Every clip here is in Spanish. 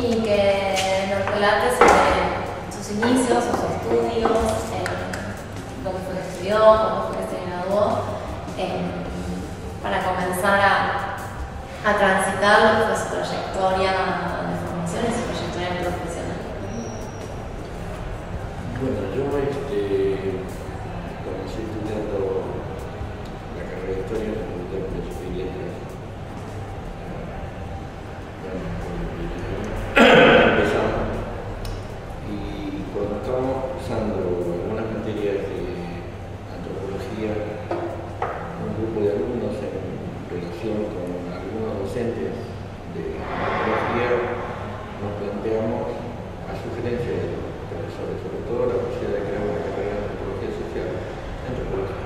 y que nos relate sobre sus inicios, sus estudios, lo que fue que estudió, cómo fue que se graduó, para comenzar a transitar lo que fue su trayectoria de formación y su trayectoria profesional. Bueno, yo comencé estudiando la carrera de Historia en la Facultad de Filosofía y Letras. Empezamos y cuando estábamos cursando algunas materias de antropología, un grupo de alumnos en relación con algunos docentes de antropología nos planteamos a sugerencia de los profesores, sobre todo la posibilidad de crear una carrera de antropología social, antropología.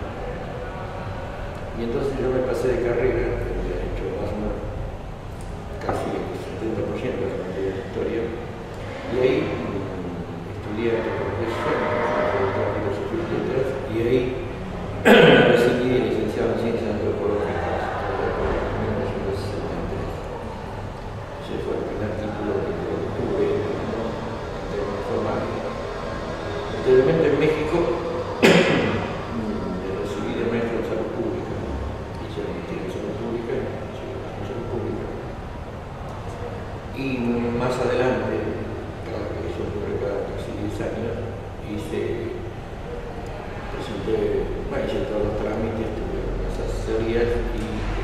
Y entonces yo me pasé de carrera, que había hecho más o menos casi el 70% de la materia de historia, y ahí estudié antropología social, filosofía y letras, y ahí recibí de licenciado en ciencias antropológicas en 1963. Ese fue el primer título que yo obtuve en términos formales. Anteriormente en México recibí de maestro en salud pública, hice la maestría en salud pública, y más adelante, eso ocurre cada casi 10 años, hice todos los trámites, tuve unas asesorías y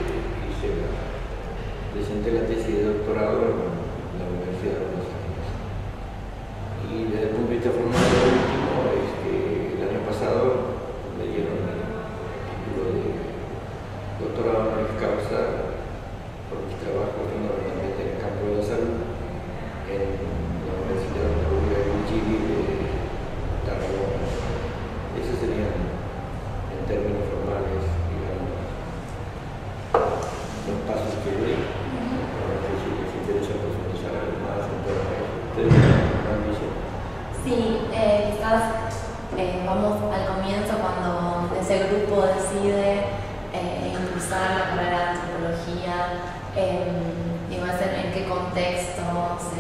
presenté la tesis de doctorado en la Universidad de Buenos Aires. Y desde el punto de vista formal, lo último es que el año pasado me dieron el título de doctorado honoris causa por mis trabajos fundamentalmente en el campo de la salud en la Universidad Pública de Chile de Tarragona. Esos serían, en términos formales, digamos, los pasos que doy. No sé si les interesa profundizar algo más en torno a eso. ¿Ustedes han visto? Sí, quizás vamos al comienzo cuando ese grupo decide impulsar la carrera de antropología, en qué contexto se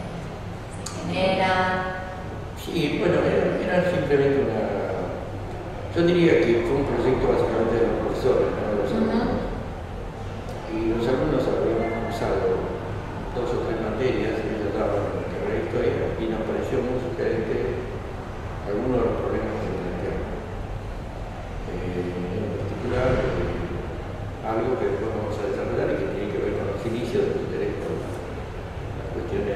genera. Sí, bueno, era simplemente una... Yo diría que fue un proyecto básicamente de los profesores, no de los alumnos. Y los alumnos habíamos cursado 2 o 3 materias que ellos daban en la carrera de historia y nos pareció muy sugerente algunos de los problemas que se planteaban. En particular, algo que después vamos a desarrollar y que tiene que ver con los inicios del interés por las cuestiones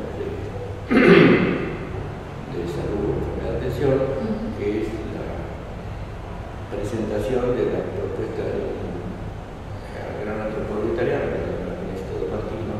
de salud, enfermedad de atención, que es la presentación de la propuesta del gran antropólogo italiano, que es Ernesto de Martino,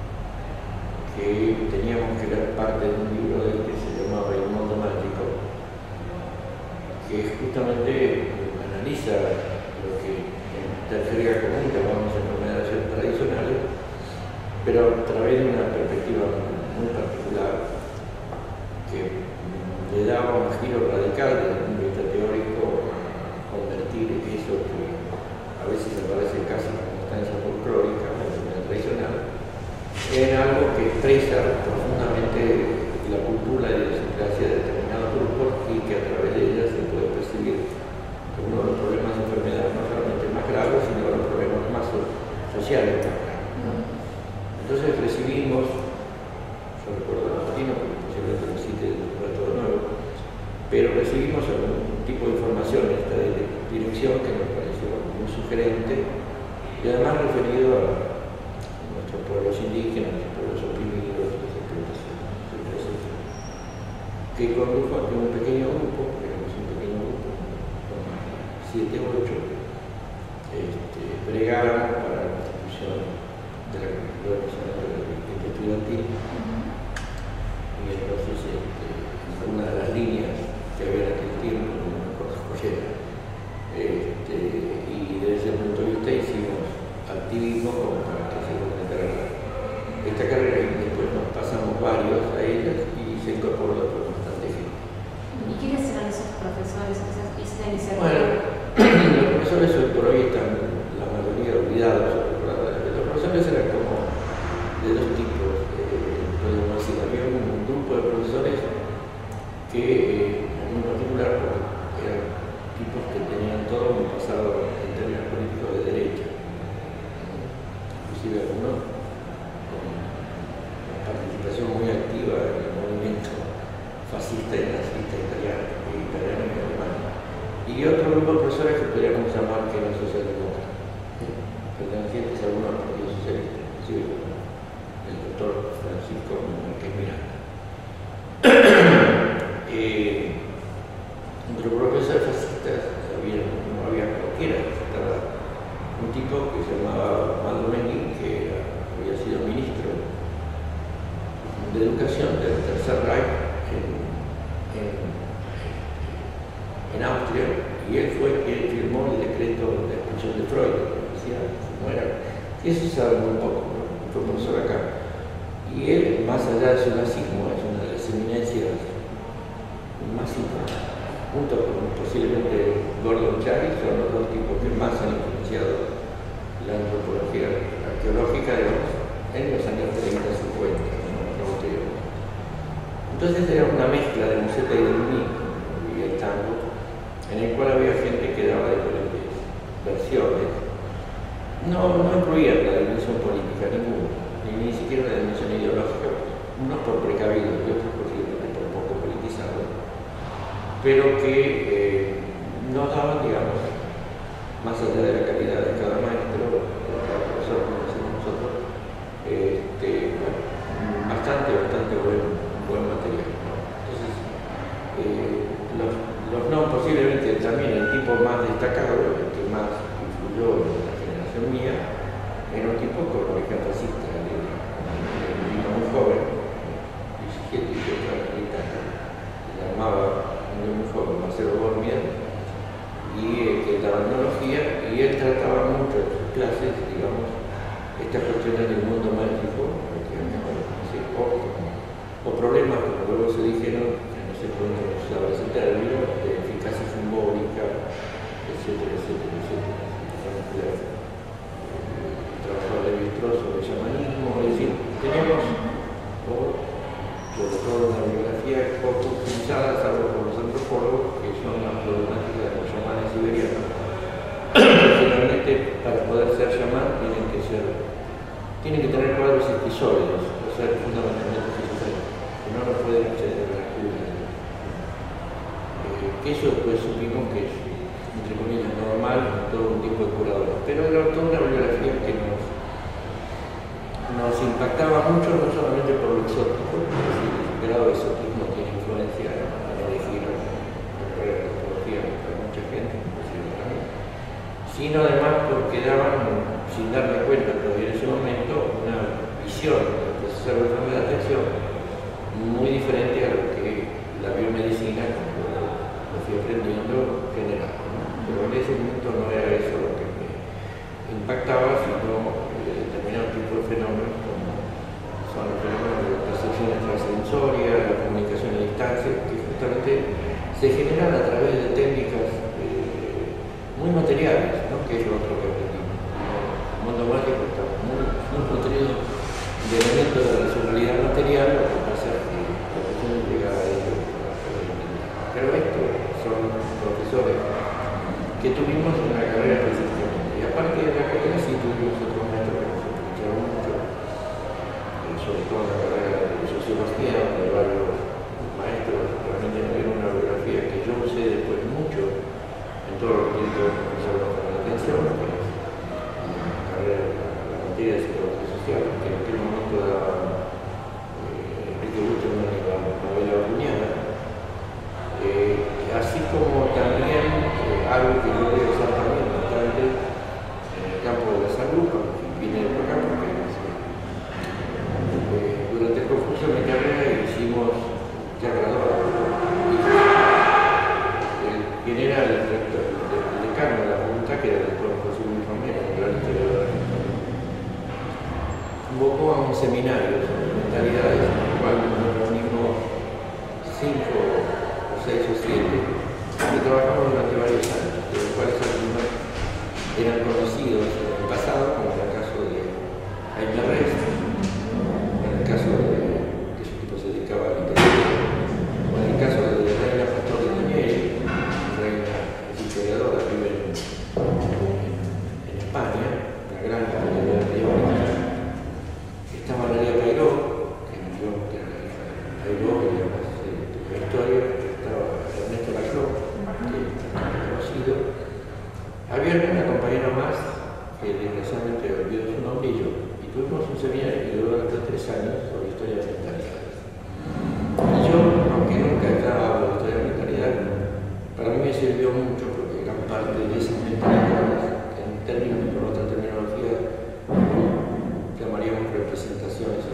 que teníamos que leer parte de un libro de él que se llamaba El Mundo Mágico, que justamente analiza lo que en tercería común llamamos enfermedades tradicionales, pero a través de una perspectiva muy particular que le daba un giro radical desde el punto de vista teórico a convertir eso que a veces aparece casi como instancia folclórica, la enfermedad tradicional, en algo que expresa profundamente la cultura y la idiosincrasia de determinados grupos y que a través de ellas se puede percibir uno de los problemas de enfermedad no solamente más graves, sino los problemas más sociales más graves, ¿no? Entonces recibimos, yo recuerdo a Martino, porque posiblemente lo cite después todo de nuevo, pero recibimos algún tipo de información en esta dirección que nos pareció muy sugerente y además referido a nuestros pueblos indígenas, pueblos oprimidos, etc., que condujo a que un pequeño grupo, digamos un pequeño grupo, con 7 o 8, bregáramos para la constitución de la organización estudiantil. Y entonces, una de las líneas que había en aquel tiempo, una cosa joyera, y desde ese punto de vista hicimos activismo como para que se completara esta carrera y después nos pasamos varios a ellas y se incorporó después bastante gente. ¿Y quiénes eran esos profesores, esa iniciativa? Bueno, los profesores hoy por hoy están la mayoría olvidados. Los profesores eran como de 2 tipos. Podemos que en particular eran tipos que tenían todo un pasado en términos políticos de derecha, inclusive algunos con participación muy activa en el movimiento fascista y nazista italiano y alemán. Y otro grupo de profesores que podríamos llamar que eran socialdemócratas, pertenecientes a algunos partidos socialistas, inclusive el doctor Francisco Márquez Miranda. Entre profesores fascistas no había cualquiera. Estaba un tipo que se llamaba Maldonegui, que había sido ministro de Educación del Tercer Reich en Austria, y él fue quien firmó el decreto de expulsión de Freud, que decía cómo era. Y eso se sabe muy poco, ¿no? Fue profesor acá. Y él, más allá de su nazismo, es una de las eminencias más importantes, junto con posiblemente Gordon Chávez, son los dos tipos que más han influenciado la antropología arqueológica, digamos, en los años 30, 50, ¿no? Entonces era una mezcla de Musetta y de Luní y el tango, en el cual había gente que daba diferentes versiones. No incluía la dimensión política ninguna, ni siquiera la dimensión ideológica, unos por precavidos y otros posiblemente por poco politizados, pero que no daban, digamos, más allá de la calidad de cada maestro, de cada profesor, como decimos nosotros, bastante buen material, ¿no? Entonces, los no, posiblemente también el tipo más destacado, el que más influyó en la generación mía, era un tipo con origen fascista, muy joven, 17, 18 años de Italia, se llamaba muy joven Marcelo Bormia, y que daba etnología, y él trataba mucho en sus clases, digamos, estas cuestiones del mundo mágico, o problemas, como luego se dijeron, que no sé cuándo se usaba ese término, de eficacia simbólica, etcétera. Trabajo de Levi-Strauss sobre el chamanismo, es decir, tenemos, sobre todo una bibliografía poco utilizada, salvo por los antropólogos, que son las problemáticas de los chamanes siberianos. Finalmente, para poder ser chamán, tienen que tener cuadros esquizóides, o sea, fundamentalmente esquizofrénicos, que no lo pueden acceder a la cura. Que eso después supimos que es, entre comillas, normal en todo un tipo de curadores. Pero era toda una bibliografía que nos impactaba mucho, no solamente por lo exótico, el grado de exotismo tiene influencia en elegir la antropología para mucha gente, inclusive para mí, sino además porque daban, sin darme cuenta todavía en ese momento, una visión del proceso de la atención muy diferente a lo que la biomedicina, como lo fui aprendiendo, generaba, ¿no? Pero en ese momento no era eso lo que me impactaba, sino determinado tipo de fenómenos como son los fenómenos de percepción extrasensorial, la comunicación a distancia, que justamente se generan a través de técnicas muy materiales, ¿no? Que es lo otro que aprendimos. El mundo mágico está muy nutrido de elementos de racionalidad material, lo que pasa es que la cuestión llega a ello. Pero estos son profesores que tuvimos en la carrera precisamente. Y aparte de la carrera sí tuvimos otros maestros que nos escucharon mucho, sobre todo en la carrera de sociología, donde varios maestros realmente me dieron una biografía que yo usé después mucho en todo lo que tiene que ver con la atención, que es la carrera, la materia de psicología social, que en aquel momento daba Enrique Busterman y la novela Orduñana, así como también algo que yo voy a usar también bastante en el campo de la salud, cuando vine por acá, porque durante el concurso de mi carrera hicimos ya graduado, quien era el decano de la facultad, que era el doctor José Luis Romero, un gran historiador argentino, convocó a un seminario sobre mentalidades, en el cual nos reunimos 5 o 6 o 7, que trabajamos durante varios años, de los cuales algunos eran conocidos en el pasado, como era el caso de Jaime Rest, en el caso de que su tipo se dedicaba a la literatura, o en el caso de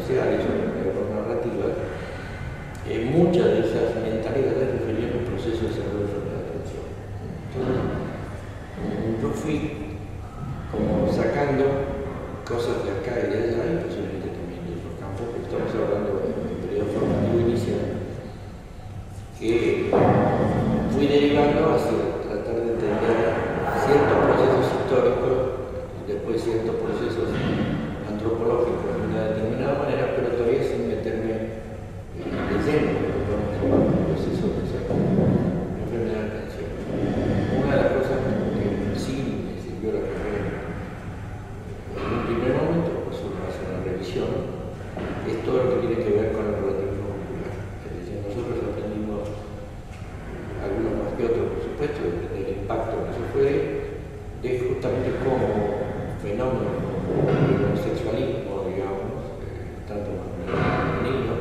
sociales o labor narrativa, muchas de esas mentalidades referían al proceso de desarrollo de la atención. Entonces, yo fui como sacando cosas de acá y de allá, y posiblemente también de otros campos, que estamos hablando del periodo formativo inicial, que fui derivando hacia tratar de entender ciertos procesos históricos y después ciertos procesos antropológicos de una determinada manera, pero todavía sin meterme de lleno en el proceso de enfermedad de atención. Una de las cosas que sí me sirvió la carrera en un primer momento, por eso me hace una revisión, es todo lo que tiene que ver con el relativismo popular. Es decir, nosotros aprendimos, algunos más que otros, por supuesto, del impacto que eso fue, de justamente cómo fenómenos como el sexualismo, digamos, tanto masculino como femenino,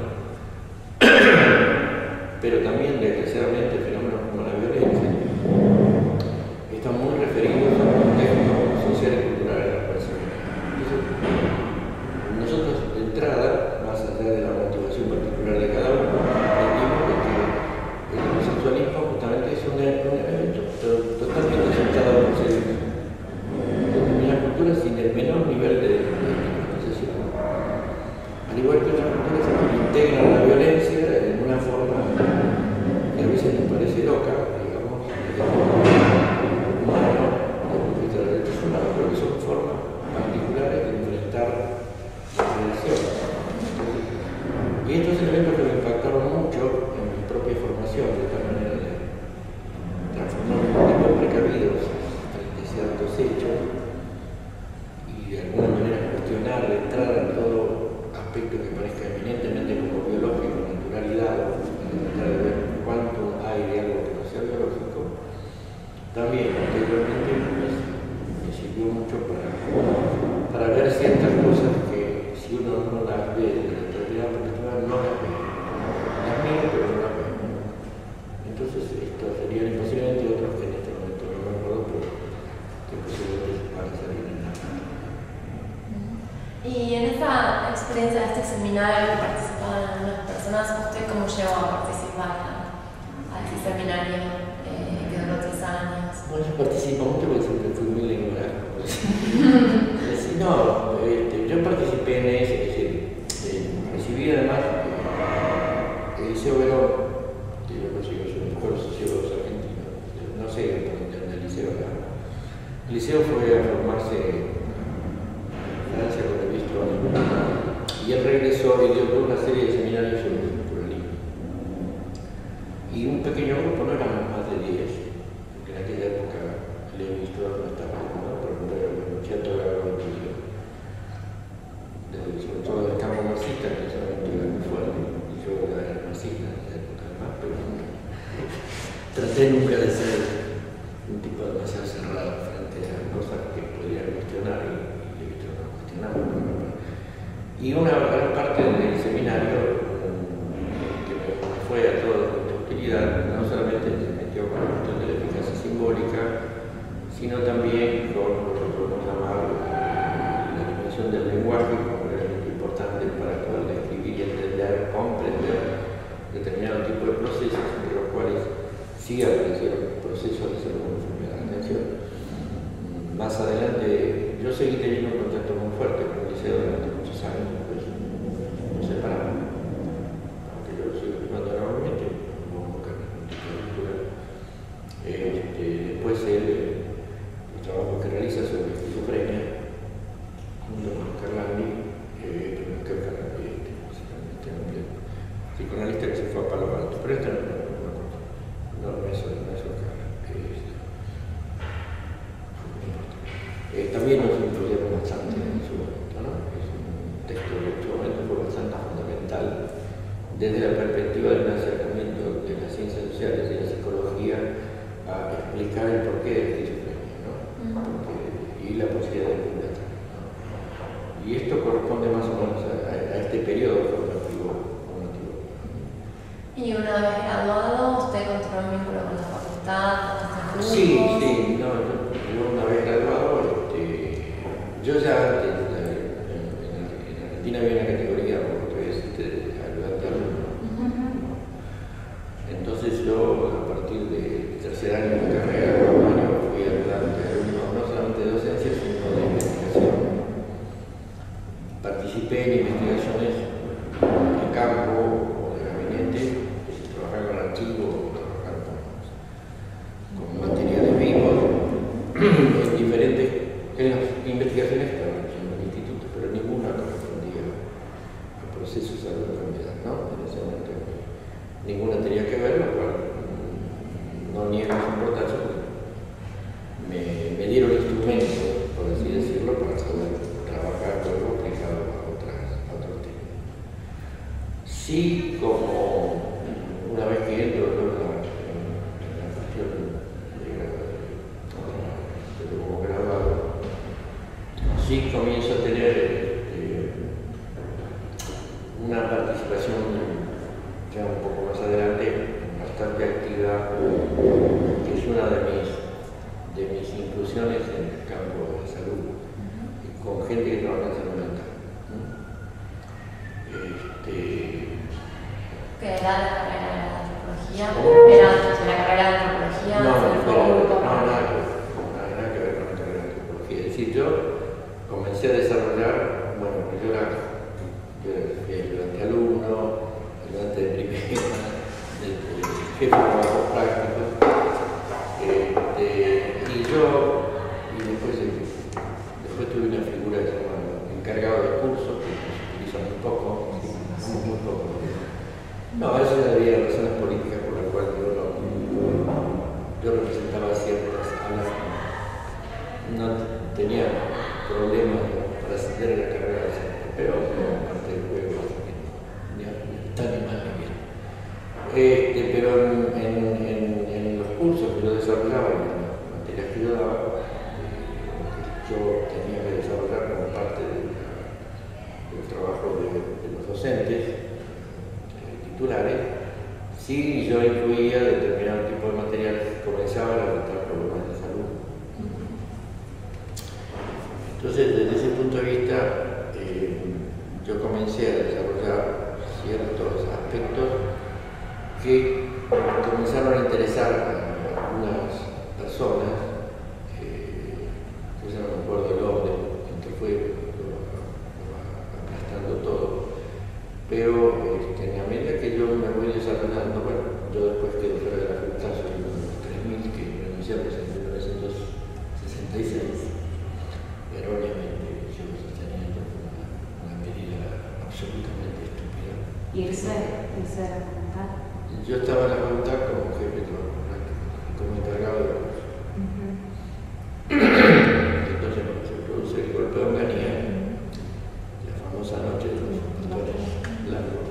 pero también desgraciadamente fenómenos como la violencia, están muy referidos al contexto social y cultural de las personas. Entonces, nosotros de entrada, más allá de la motivación particular de cada uno, aprendimos de que el homosexualismo justamente es un elemento totalmente aceptado por seres de determinadas culturas sin el menor nivel de estigmatización. Al igual que otras culturas que integran la violencia en una forma que a veces nos parece loca, digamos, desde el punto de vista humano, desde el punto de vista de la derechos humanos, pero que son formas particulares de enfrentar las relaciones. Y estos elementos que me impactaron mucho en mi propia formación, de esta manera de transformarme en un tipo precavidos frente a ciertos hechos y de alguna manera cuestionar, entrar en todo aspecto que parezca eminentemente como biológico, naturalidad, tratar de ver cuánto hay de algo que no sea biológico, también anteriormente me sirvió mucho para ver ciertas cosas que si uno no las ve de determinada perspectiva, no las ve. Las miro, pero no las ve. Entonces, estos serían posiblemente otros que en este momento no me acuerdo, pero que posiblemente van a salir en la cara. Y en esta experiencia de este seminario que participaban algunas personas, ¿usted cómo llegó a participar a este seminario que duró 3 años? Bueno, yo participo mucho porque siempre fui muy ignorante. No, yo participé en ese, es decir, recibí además el Liceo Verón, que yo consigo ser el mejor sociólogos argentinos, no sé exactamente dónde el Liceo era. El Liceo fue a formarse en Francia con el ministro y él regresó y dio una serie de seminarios sobre el culturalismo. Y un pequeño grupo, no éramos más de 10, porque en aquella época el ministro no estaba, ¿no? Pero no era un teatro de sobre todo del campo marxista, que solamente era muy fuerte, y yo era marxista en esa época además, pero traté nunca de ser un tipo demasiado cerrado frente a cosas que podían cuestionar y de hecho no cuestionamos. Y una gran parte del seminario que me fue a toda con utilidad, no solamente se metió con la cuestión de la eficacia simbólica, sino también con lo que podemos llamar la dimensión del lenguaje como un elemento importante para poder describir y entender, comprender determinado tipo de procesos, entre los cuales sí aparecieron procesos de salud de enfermedad de atención. Más adelante, yo seguí teniendo un contacto muy fuerte con el liceo durante muchos años, después nos separamos, aunque yo lo sigo firmando normalmente, como nunca cultura. Después el trabajo que realiza sobre esquizofrenia, junto con Carlandi, psicoanalista que se fue a Palo Alto, pero esta no es Carla. También nos influyeron bastante en su momento, ¿no? Es un texto que en su momento fue bastante fundamental desde la perspectiva de un acercamiento de las ciencias sociales y la psicología a explicar el porqué de la esquizofrenia, ¿no? Y la posibilidad de curarla, ¿no? Y esto corresponde más o menos a este periodo formativo. Y una vez graduado, ¿usted continuó un vínculo con la facultad, con estos grupos? Sí, no, yo una vez graduado, yo ya antes, en Argentina había una categoría incluso salud y enfermedad, ¿no? En ese momento ninguna tenía que ver, lo cual no niego su importancia, porque me dieron instrumentos, por así decirlo, para poder trabajar luego aplicado a otros temas. Sí, como una vez que entro en la cuestión como graduado, sí comienzo a tener una participación ya un poco más adelante, bastante activa, que es una de mis inclusiones en el campo de la salud, con gente que trabaja en salud mental. ¿Qué era la carrera de antropología? ¿Era la carrera de antropología? No, nada que ver con la carrera de antropología. Es decir, yo comencé a desarrollar, bueno, yo fui ayudante alumno, ayudante de primera, jefe de trabajo práctico, y después tuve una figura que se llama encargado de cursos, que se utiliza muy poco, muy poco. No, a veces había razones políticas por las cuales yo representaba ciertas alas, no tenía problemas para ascender a la carrera docente, pero como parte del juego, ni está ni mal ni bien. Pero en los cursos que yo desarrollaba, en las materias que yo daba, yo tenía que desarrollar como parte del trabajo de los docentes titulares. Sí, yo incluía determinado tipo de materiales que comenzaban a tratar problemas de salud. Entonces, desde ese punto de vista, yo comencé a desarrollar ciertos aspectos que comenzaron a interesar a algunas personas, yo ya no me acuerdo el orden en que fue aplastando todo, pero en la medida que yo me voy desarrollando, bueno, yo después quedé fuera de la facultad, soy uno de los 3.000 que renunciamos en 1966, erróneamente, yo sosteniendo una medida absolutamente estúpida. ¿Irse de la facultad? Yo estaba en la facultad como jefe de trabajo práctico, como encargado de curso. Entonces, cuando se produce el golpe de Onganía, la famosa noche de los pastores blancos,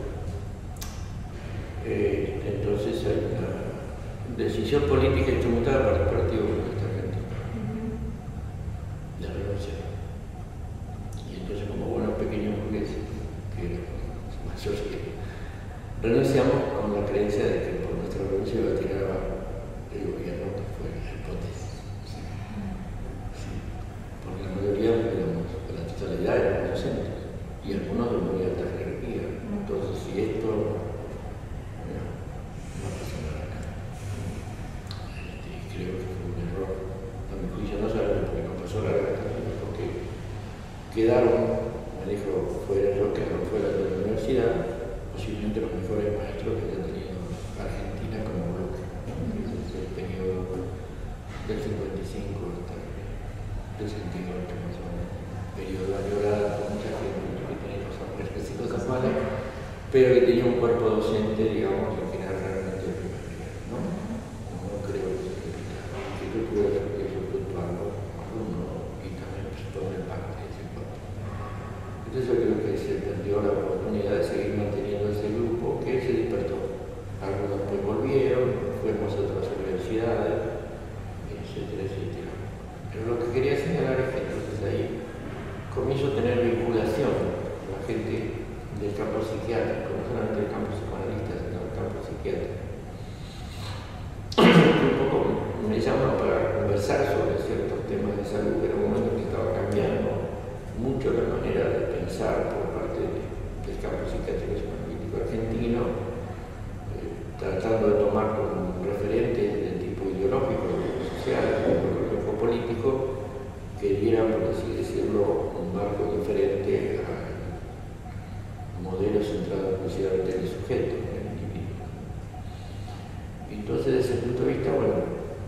entonces hay una decisión política instrumentada para el Partido Comunista Argentino de renunciar. Y entonces, como buenos pequeños burgueses, que éramos mayoría, renunciamos con la creencia de que por nuestra renuncia iba a tirar abajo el gobierno, que fue la hipótesis. Sí. Porque la mayoría éramos, la totalidad éramos docentes, y algunos de muy alta jerarquía. Entonces, si esto no pasa nada acá. Creo que fue un error, a mi juicio, no solamente porque no pasó la guerra, sino porque quedaron, me dijo, quedaron fuera de la universidad, posiblemente los mejores maestros que haya tenido Argentina como bloque, desde el periodo del 55 hasta el 68, más o menos. Periodo añorado por mucha gente que tenía cosas buenas y cosas malas, pero que tenía un cuerpo docente, digamos, que era realmente el primer nivel, ¿no? No creo que se repita. Si yo tuviera que fluctuarlo, uno y también supone parte de ese cuerpo. Entonces yo creo que se perdió la oportunidad de seguir manteniendo ese grupo que se despertó. Algunos después volvieron, fuimos a otras universidades, etcétera, etcétera. Pero lo que quería señalar es que entonces ahí comienzo a tener vinculación con la gente del campo psiquiátrico, no solamente del campo psicoanalista, sino del campo psiquiátrico. Un poco me llaman para conversar sobre ciertos temas de salud, era un momento que estaba cambiando mucho la manera de pensar por parte del campo psiquiátrico y psicoanalítico argentino, tratando de tomar como referentes del tipo ideológico, social, ideológico político, que dieran, por así decirlo, un marco diferente al modelo centrado exclusivamente en el sujeto, en el individuo. Entonces, desde ese punto de vista, bueno,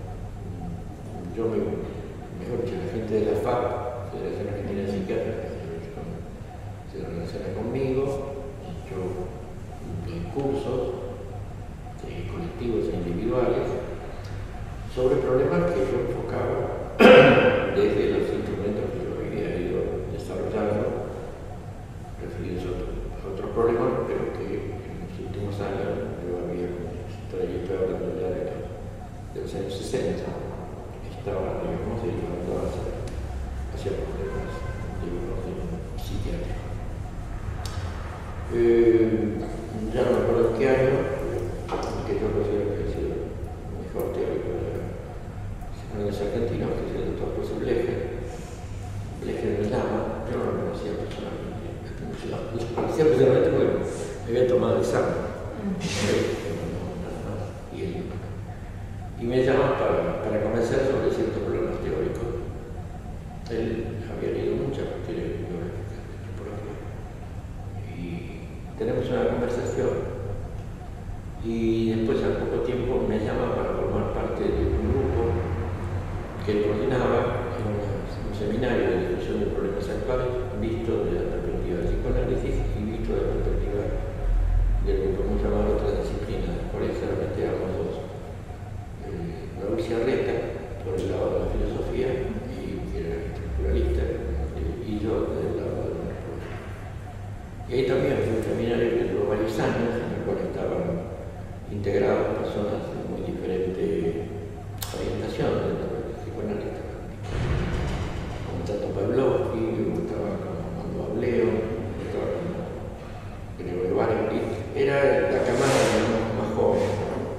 mejor dicho, la gente de la FAP, Federación Argentina de Psiquiatras, se relaciona conmigo, yo cursos colectivos e individuales sobre problemas que yo enfocaba desde los instrumentos que yo había ido desarrollando, referidos a otros problemas, pero que en los últimos años yo había, estoy hablando ya de los años 60, estaba, digamos, derivando hacia problemas, digamos, psiquiátricos. Ya no me acuerdo qué año, que yo considero que ha sido el mejor teórico de los argentinos, que es el doctor José Blecher. Blecher me llama, yo no lo conocía personalmente, lo conocía personalmente porque me había tomado el examen. Y me llama para convencer sobre ciertos problemas teóricos. Él había leído muchas cuestiones biográficas de antropología. Y tenemos una conversación. Y después, al poco tiempo, me llama para formar parte de un grupo que él coordinaba en un seminario de discusión de problemas actuales, visto desde la perspectiva del psicoanálisis y visto desde la perspectiva del que podemos llamar otra disciplina, por eso solamente éramos dos. Raúl Ciarreta, por el lado de la filosofía, y que era estructuralista, y yo del lado de la antropología. Y ahí también fue un seminario que duró varios años, en el cual estaban integradas personas de muy diferente orientación dentro del psicoanalista, como Tato Pavlovsky, estaba como Armando Ableo, estaba como Gregorio Barenboim, era la camada más joven.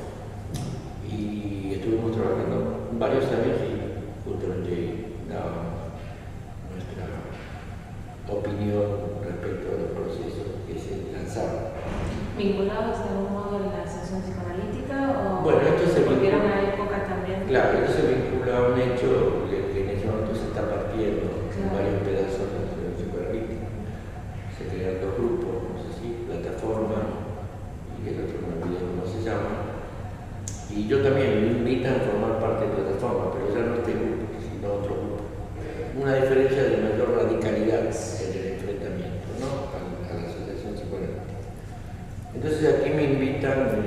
Y estuvimos trabajando varios años y justamente dábamos nuestra opinión respecto a los procesos que se lanzaban. ¿Vinculados de algún modo a la asociación psicoanalítica o bueno, esto se porque era una época también? Claro, esto se vincula a un hecho que en ese momento se está partiendo en varios pedazos de la asociación psicoanalítica. Se crean dos grupos, no sé si plataforma y el otro no olvido cómo se llama. Y yo también me invitan a formar parte de plataforma, pero ya no este grupo, sino otro grupo. Una diferencia de mayor radicalidad en el enfrentamiento, ¿no? a la asociación psicoanalítica. Entonces aquí me invitan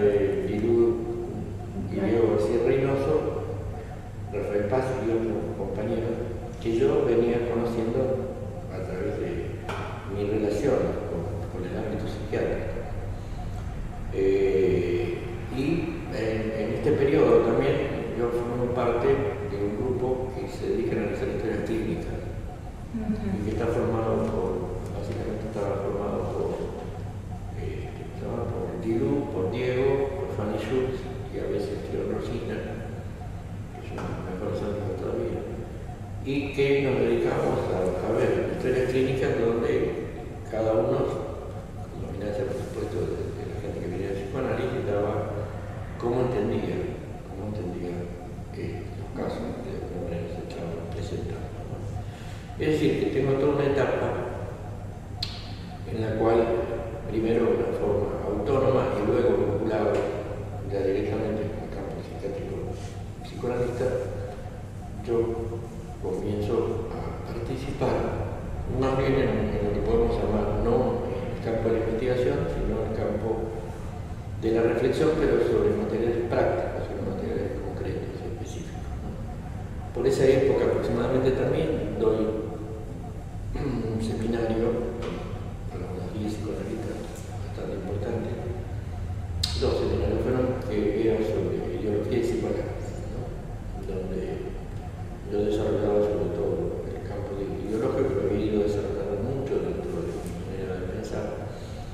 Diego García Reynoso, Rafael Paz y otros compañeros que yo venía conociendo a través de mi relación con el ámbito psiquiátrico. Y en este periodo también yo formo parte de un grupo que se dedica a analizar historias clínicas y que está formado básicamente estaba formado por Dilú, por Diego, por Fanny Schultz y a veces Tiro Rosina, que son mejores amigos todavía, y que nos dedicamos a ver historias clínicas donde cada uno, con dominancia por supuesto de la gente que venía del psicoanálisis, daba cómo entendía los casos de alguna manera se estaban presentando, ¿no? Es decir, que tengo toda una etapa en la cual primero de una forma autónoma y luego vinculado ya directamente con el campo psiquiátrico psicoanalista, yo comienzo a participar más bien en lo que podemos llamar no en el campo de la investigación, sino en el campo de la reflexión, pero sobre materiales prácticos, sobre materiales concretos, específicos, ¿no? Por esa época aproximadamente también doy un seminario para unos 10 psicoanalistas bastante importantes. Dos seminarios fueron que eran sobre ideología y psicoanálisis, ¿no? Donde yo desarrollaba sobre todo el campo ideológico, que había ido desarrollando mucho dentro de mi manera de pensar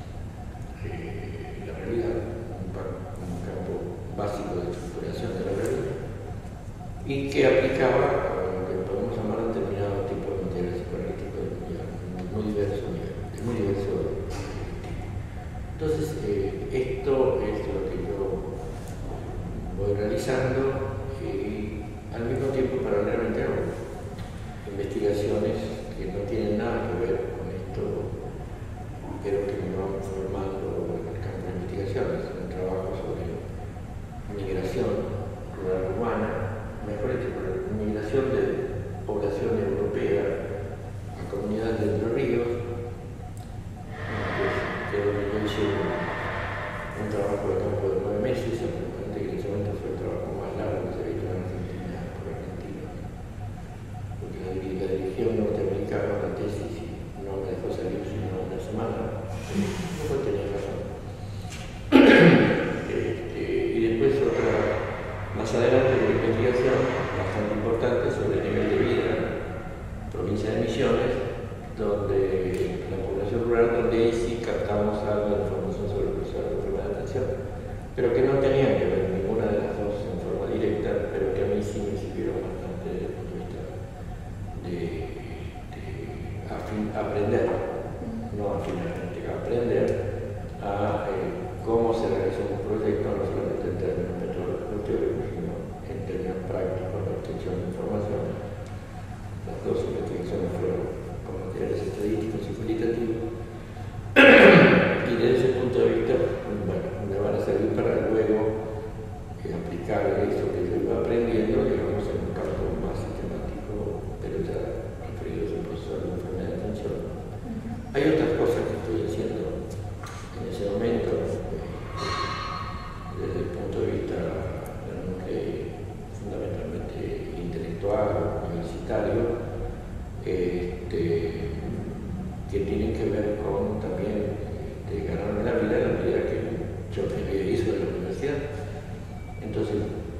la realidad, un campo básico de estructuración de la realidad, y que aplicaba a lo que podemos llamar determinado tipo de material psicoanalítico de muy diverso nivel, de muy diverso tipo. Entonces, esto es lo que yo voy realizando y al mismo tiempo paralelamente hago investigaciones que no tienen nada que ver con esto, pero que me van formando en el campo de investigaciones, en el trabajo sobre migración rural urbana, mejor dicho, migración de población europea a comunidades de Entre Ríos, que es donde yo hice un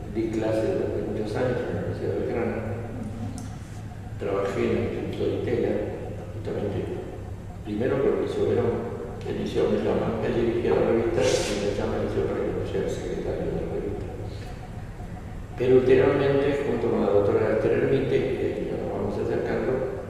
di clases durante muchos años en la Universidad de Belgrano. Trabajé en el Instituto de Itela, justamente, primero con Liceo Verón. El liceo me llama, él dirigía la revista y me llama el liceo para que yo sea el secretario de la revista. Pero ulteriormente, junto con la doctora Esther Ermite, que ya nos vamos acercando,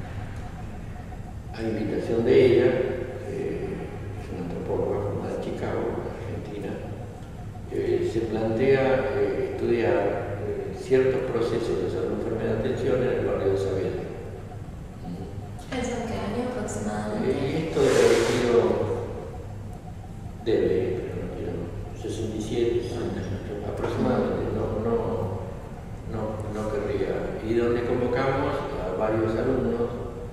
a invitación de ella, es una antropóloga formada en Chicago, Argentina, se plantea estudiar ciertos procesos de salud-enfermedad de atención en el barrio de Saavedra. ¿Eso en qué año aproximadamente? Esto debe haber sido, no quiero, 67, aproximadamente, no querría. Y donde convocamos a varios algunos,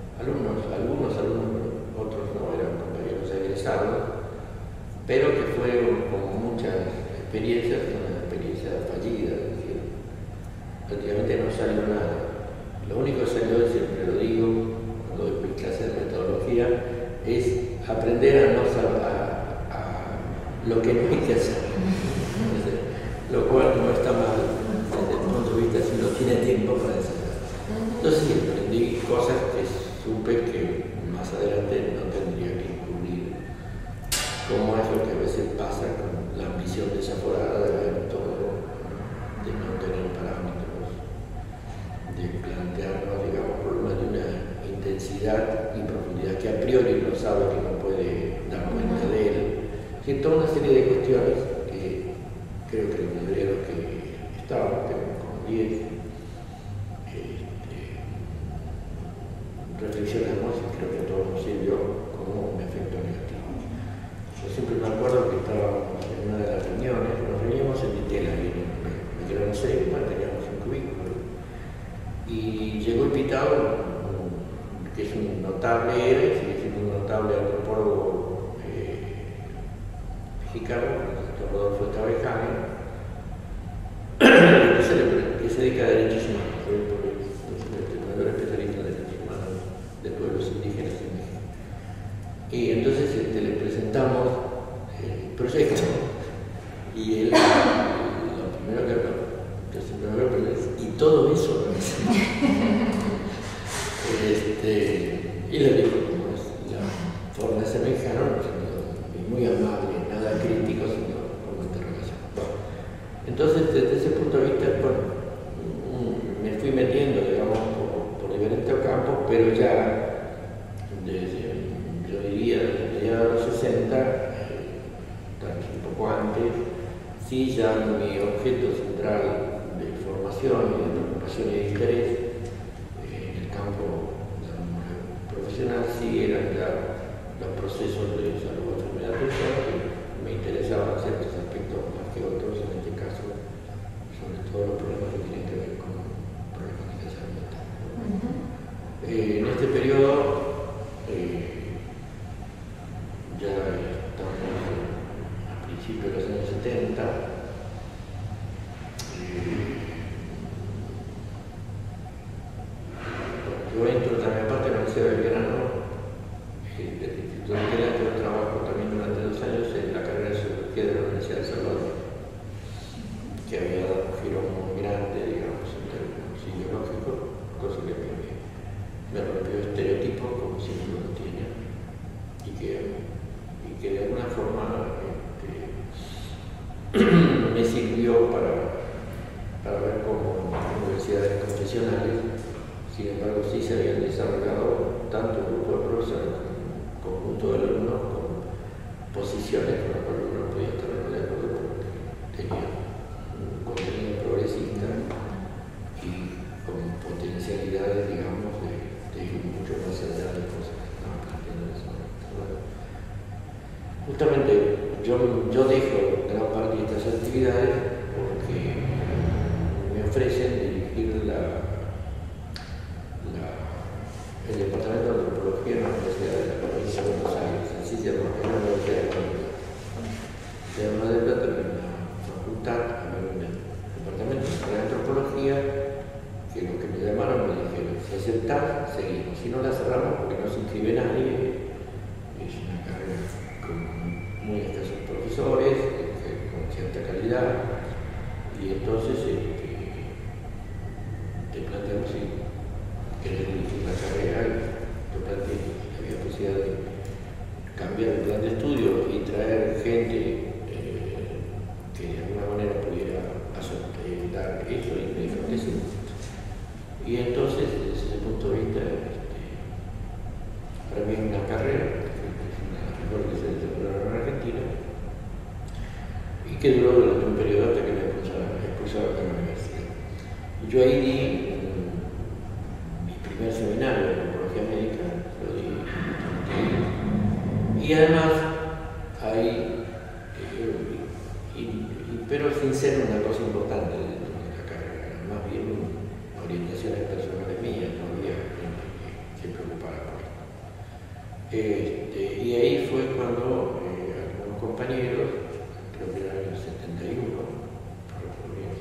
otros no eran compañeros egresados, pero que fue con muchas experiencias, una experiencia fallida, es decir, prácticamente no salió nada. Lo único que salió, siempre lo digo, cuando doy mis clases de metodología, es aprender a no saber lo que no hay que hacer. Lo cual no está mal desde el punto de vista si uno tiene tiempo para enseñar. Entonces sí, aprendí cosas que supe que más adelante no tendría que incluir, como es lo que a veces pasa con la ambición desaforada de ver todo, de no tener parámetros, de plantearnos, digamos, problemas de una intensidad y profundidad que a priori uno sabe que no puede dar cuenta de él. Y toda una serie de cuestiones que creo que la mayoría de los que estaban, como 10, reflexionamos y creo que a todos nos sirvió como un efecto negativo. Yo siempre me acuerdo que estábamos en una de las reuniones, nos reuníamos en Itela, me quedaron 6, teníamos un cubículo, y llegó invitado, que es un notable, sigue siendo un notable antropólogo mexicano, el doctor Rodolfo Tabejani, que se dedica a derechos humanos, el mayor especialista en derechos humanos de pueblos indígenas en México. Y entonces le presentamos el proyecto y él lo primero que preguntó, ¿y todo eso? Y le digo, como es la forma de ser mexicano, muy amable, nada crítico, sino como interrogación. Bueno, entonces, desde ese punto de vista, bueno, me fui metiendo, digamos, por diferentes campos, pero ya desde, yo diría, desde mediados de los 60, tal vez un poco antes, sí, ya mi objeto central de formación y de preocupación y de interés en el campo profesional sí eran ya los procesos de salud y enfermedad que me interesaban ciertos aspectos más que otros, en este caso, sobre todo los problemas que tienen que ver con problemas de salud mental. En este periodo, ya estamos a principios de los años 70, yo entro también, aparte de la Universidad de Belgrano, del Instituto de Itela, yo trabajo también durante 2 años en la carrera de Sociología de la Universidad de Salvador, que había dado un giro muy grande, digamos, en términos ideológicos, cosa que me rompió estereotipos, como siempre lo tiene, y que de alguna forma me sirvió para ver cómo universidades confesionales, sin embargo, sí se habían desarrollado tanto el grupo de profesores como el conjunto de alumnos con posiciones con las cuales uno podía estar de acuerdo porque tenía un contenido progresista y con potencialidades, digamos, de ir mucho más allá de cosas que estaban planteando en ese momento. Bueno, justamente yo dejo gran parte de estas actividades porque me ofrecen dirigir el Departamento de Antropología en la Universidad de la Provincia de Buenos Aires, así se llama, en la Universidad de la Plata. Se llama de Plata, que es una facultad, un departamento de antropología, que lo que me llamaron me dijeron, si aceptás, seguimos, si no la cerramos porque no se inscribe nadie, es una carrera con muy escasos profesores, con cierta calidad, y Y entonces te planteamos si querés dirigir la carrera, y te planteé que había posibilidad de cambiar el plan de estudio y traer gente que de alguna manera pudiera dar eso, y me dijo que sí. Y entonces, desde ese punto de vista, para mí es una carrera, que es una mejor que se desarrolló en Argentina, y que duró durante un periodo hasta que me expulsaron de la universidad. Y yo ahí di mi primer seminario de oncología médica, lo di, y además ahí, pero sin ser una cosa importante de la carrera, más bien orientaciones personales mías, no había gente que se preocupara por esto. Y ahí fue cuando algunos compañeros, creo que era el año 71, por el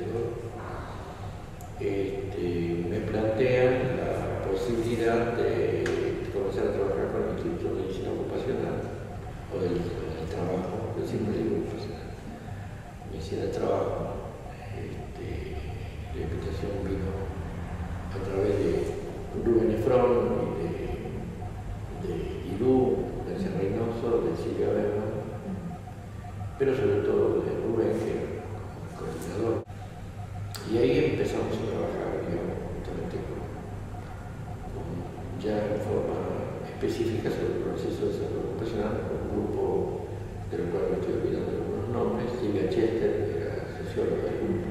72, me plantean la posibilidad de comenzar a trabajar con el Instituto de Medicina Ocupacional, o del trabajo, yo siempre digo ocupacional, medicina del trabajo. La invitación vino a través de Rubén Efrón y de Ilú, de García Reynoso, de Silvia Berman, pero sobre todo de Rubén, que era el coordinador. Y ahí empezamos a trabajar, digamos, justamente ya en forma específica sobre el proceso de salud ocupacional, con un grupo del cual me estoy olvidando algunos nombres, Silvia Chester, que era socióloga del grupo.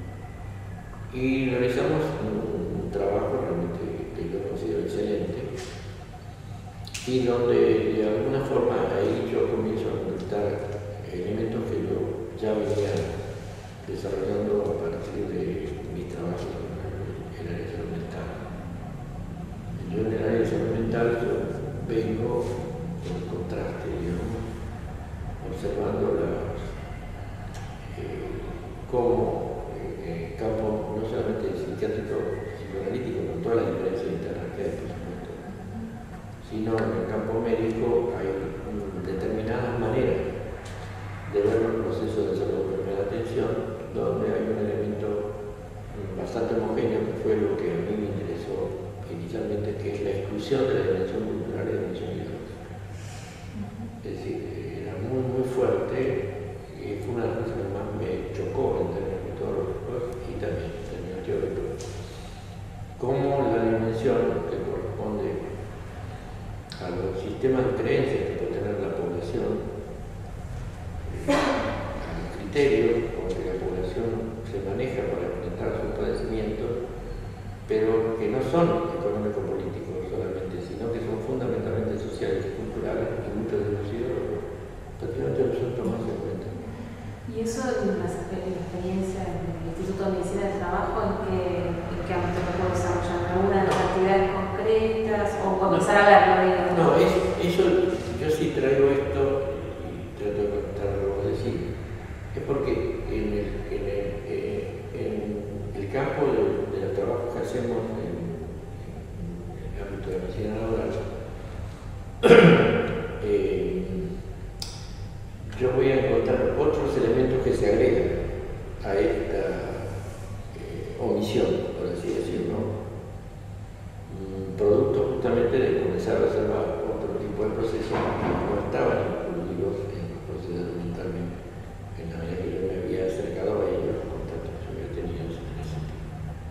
Y realizamos un trabajo realmente que yo considero excelente, y donde de alguna forma ahí yo comienzo a conectar elementos que yo ya venía desarrollando a partir de mi trabajo en el área de salud mental. Yo en el área de salud mental yo vengo con el contraste, digamos, observando cómo el campo no solamente psiquiátrico, psicoanalítico, con todas las diferencias internas que hay, por supuesto, sino en el campo médico hay determinadas maneras de ver los procesos de salud de primera atención, donde hay un elemento bastante homogéneo, que fue lo que a mí me interesó inicialmente, que es la exclusión de la dimensión cultural y la dimensión ideológica. Es decir, era muy, muy fuerte, y fue una de las cosas que más me chocó en términos metodológicos y también en términos teóricos, como la dimensión que corresponde a los sistemas de creencias que puede tener la población, a los criterios con que la población se maneja para enfrentar sus padecimientos, pero que no son económico-políticos solamente, sino que son fundamentalmente sociales y culturales, y muchos de los ideólogos prácticamente no son tomados en cuenta. ¿Y eso en la experiencia en el Instituto de Medicina del Trabajo, en qué ámbito lo puedo desarrollar? ¿Alguna de las actividades concretas o comenzar a verlo? Digamos? No, eso yo sí traigo esto y trato de contar lo que vos decís. Es porque en el campo de los trabajos que hacemos en el ámbito de la medicina laboral, yo voy a encontrar otros elementos que se agregan a esta omisión, por así decirlo, producto justamente de comenzar a observar otro tipo de procesos que no estaban incluidos en los procesos mentalmente, en la medida que yo me había acercado a ellos, los contactos que yo había tenido en ese tipo.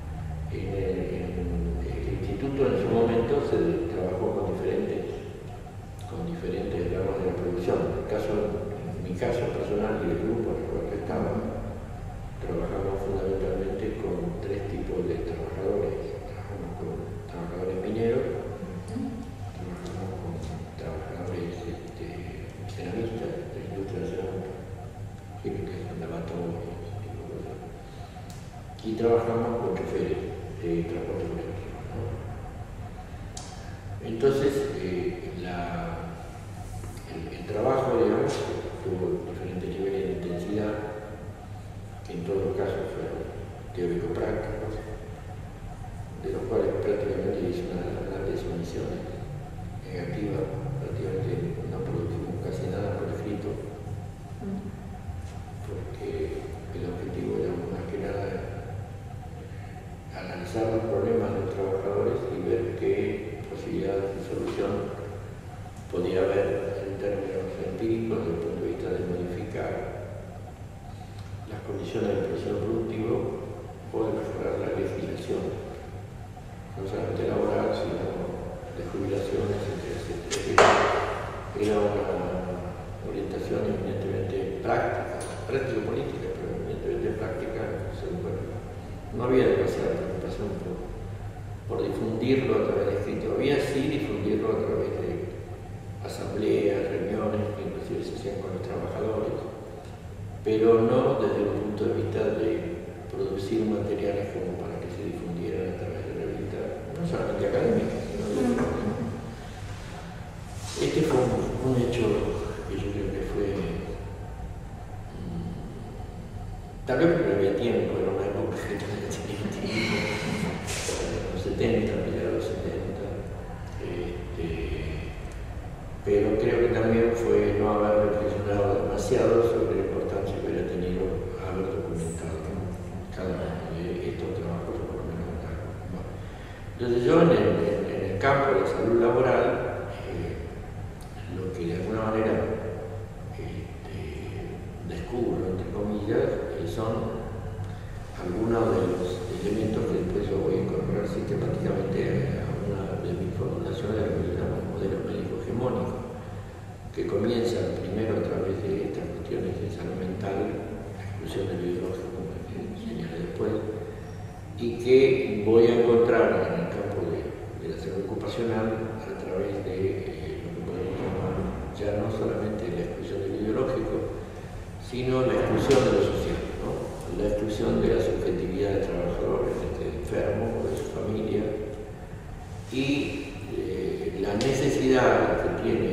En el instituto en su momento se trabajó con diferentes ramas de la producción. En mi caso personal y el grupo en el cual estaba, trabajamos fundamentalmente con tres tipos de trabajadores. Trabajamos con trabajadores mineros, trabajamos con trabajadores ceramistas de la industria de cerámica, químicas, lavatorios, y trabajamos con choferes de transporte colectivo, ¿no? Entonces, el trabajo, digamos, tuvo diferentes niveles de intensidad, que en todos los casos fueron teórico-prácticos, de los cuales prácticamente hice una de las grandes omisiones negativas, prácticamente no producimos casi nada por escrito, porque el objetivo era una práctica política, pero evidentemente práctica, no había demasiada preocupación por difundirlo a través de escrito. Había sí difundirlo a través de asambleas, reuniones que inclusive se hacían con los trabajadores, pero no desde el punto de vista de producir materiales como para que se difundieran a través de revistas, no solamente académicas, sino de Este fue un hecho que yo creo que fue tal vez porque no había tiempo, era una época que tenía los 70, mediados de los 70, pero creo que también fue no haber reflexionado demasiado sobre la importancia que hubiera tenido haber documentado cada uno de estos trabajos, o por lo menos bueno. Entonces yo en el campo de salud laboral, lo que de alguna manera descubro, entre comillas, son algunos de los elementos que después yo voy a incorporar sistemáticamente a una de mis formulaciones de lo que se llama el modelo médico hegemónico, que comienza primero a través de estas cuestiones de salud mental, la exclusión del biológico, como señalé después, y que voy a encontrar en el campo de la salud ocupacional a través de lo que podemos llamar ya no solamente la exclusión del ideológico, sino la exclusión de lo social, ¿no? La exclusión de la subjetividad del trabajador, enfermo o de su familia, y la necesidad que tiene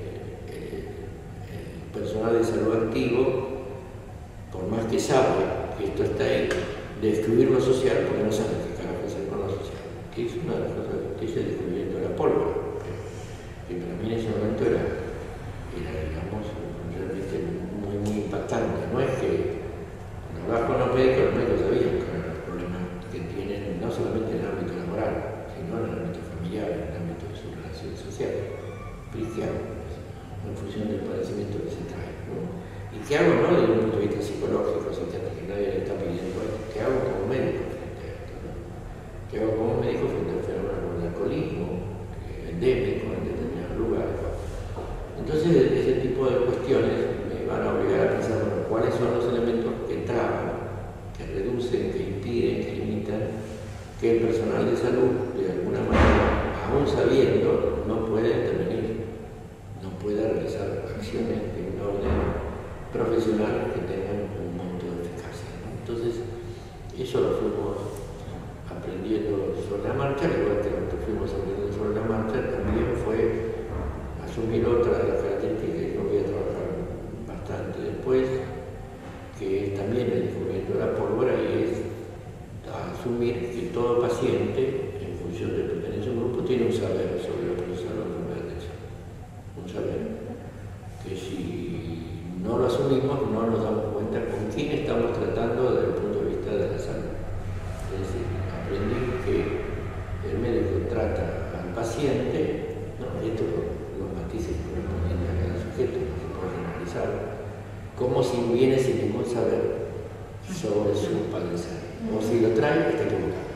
el personal de salud activo, por más que sabe que esto está ahí, de excluir lo social porque no sabe qué carajo hacer con lo social, que es una de las cosas que es el descubrimiento de la pólvora, que para mí en ese momento era digamos, realmente muy impactante. No es que cuando hablas con los médicos sabían que eran los problemas que tienen no solamente en el ámbito laboral, sino en el ámbito familiar, en el ámbito de su relación social. Pero ¿qué hago? En función del padecimiento que se trae, ¿no? ¿Y qué hago no desde un punto de vista psicológico, psiquiátrico, que nadie le está pidiendo esto? ¿Qué hago como médico frente a esto? ¿No? ¿Qué hago como médico frente al fenómeno del alcoholismo, endémico en determinados lugares? Entonces, ese tipo de cuestiones me van a obligar a pensar, bueno, cuáles son los elementos que traban, que reducen, que impiden, que limitan que el personal de salud, de alguna manera, aún sabiendo, no pueda intervenir, no pueda realizar acciones de un orden profesional que tengan un monto de eficacia, ¿no? Entonces, eso lo fuimos aprendiendo sobre la marcha, igual que lo que fuimos aprendiendo sobre la marcha, también fue asumir otra de las características que yo voy a trabajar bastante después, que es también el descubrimiento de la pólvora, y es asumir que todo paciente, en función de pertenencia a un grupo, tiene un saber sobre lo que se llama enfermedad de salud. Un saber que si no lo asumimos, no nos damos cuenta con quién estamos tratando desde el punto de vista de la salud. Es decir, aprendí que el médico trata al paciente, no, esto los matices correspondientes a cada sujeto, no se puede generalizar, como si viene sin ningún saber sobre su padecer. O si lo trae, está equivocado.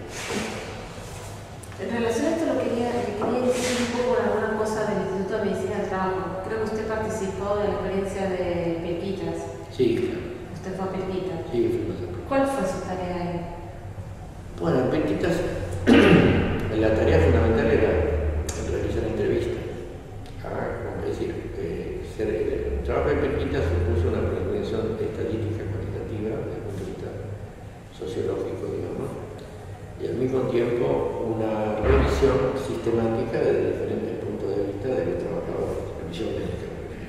En relación a esto, le quería decir un poco alguna cosa del Instituto de Medicina del Trabajo. Creo que usted participó de la experiencia de Pequitas. Sí, claro. Usted fue a Pequitas. Sí, fuimos a Pequitas. ¿Cuál fue su tarea ahí? Bueno, en Pequitas, la tarea fundamental era realizar entrevistas. Como decir, el trabajo de Pequitas supuso una planificación estadística cuantitativa desde el punto de vista sociológico, digamos, y al mismo tiempo una revisión sistemática desde diferentes puntos de vista de los trabajadores, revisión médica.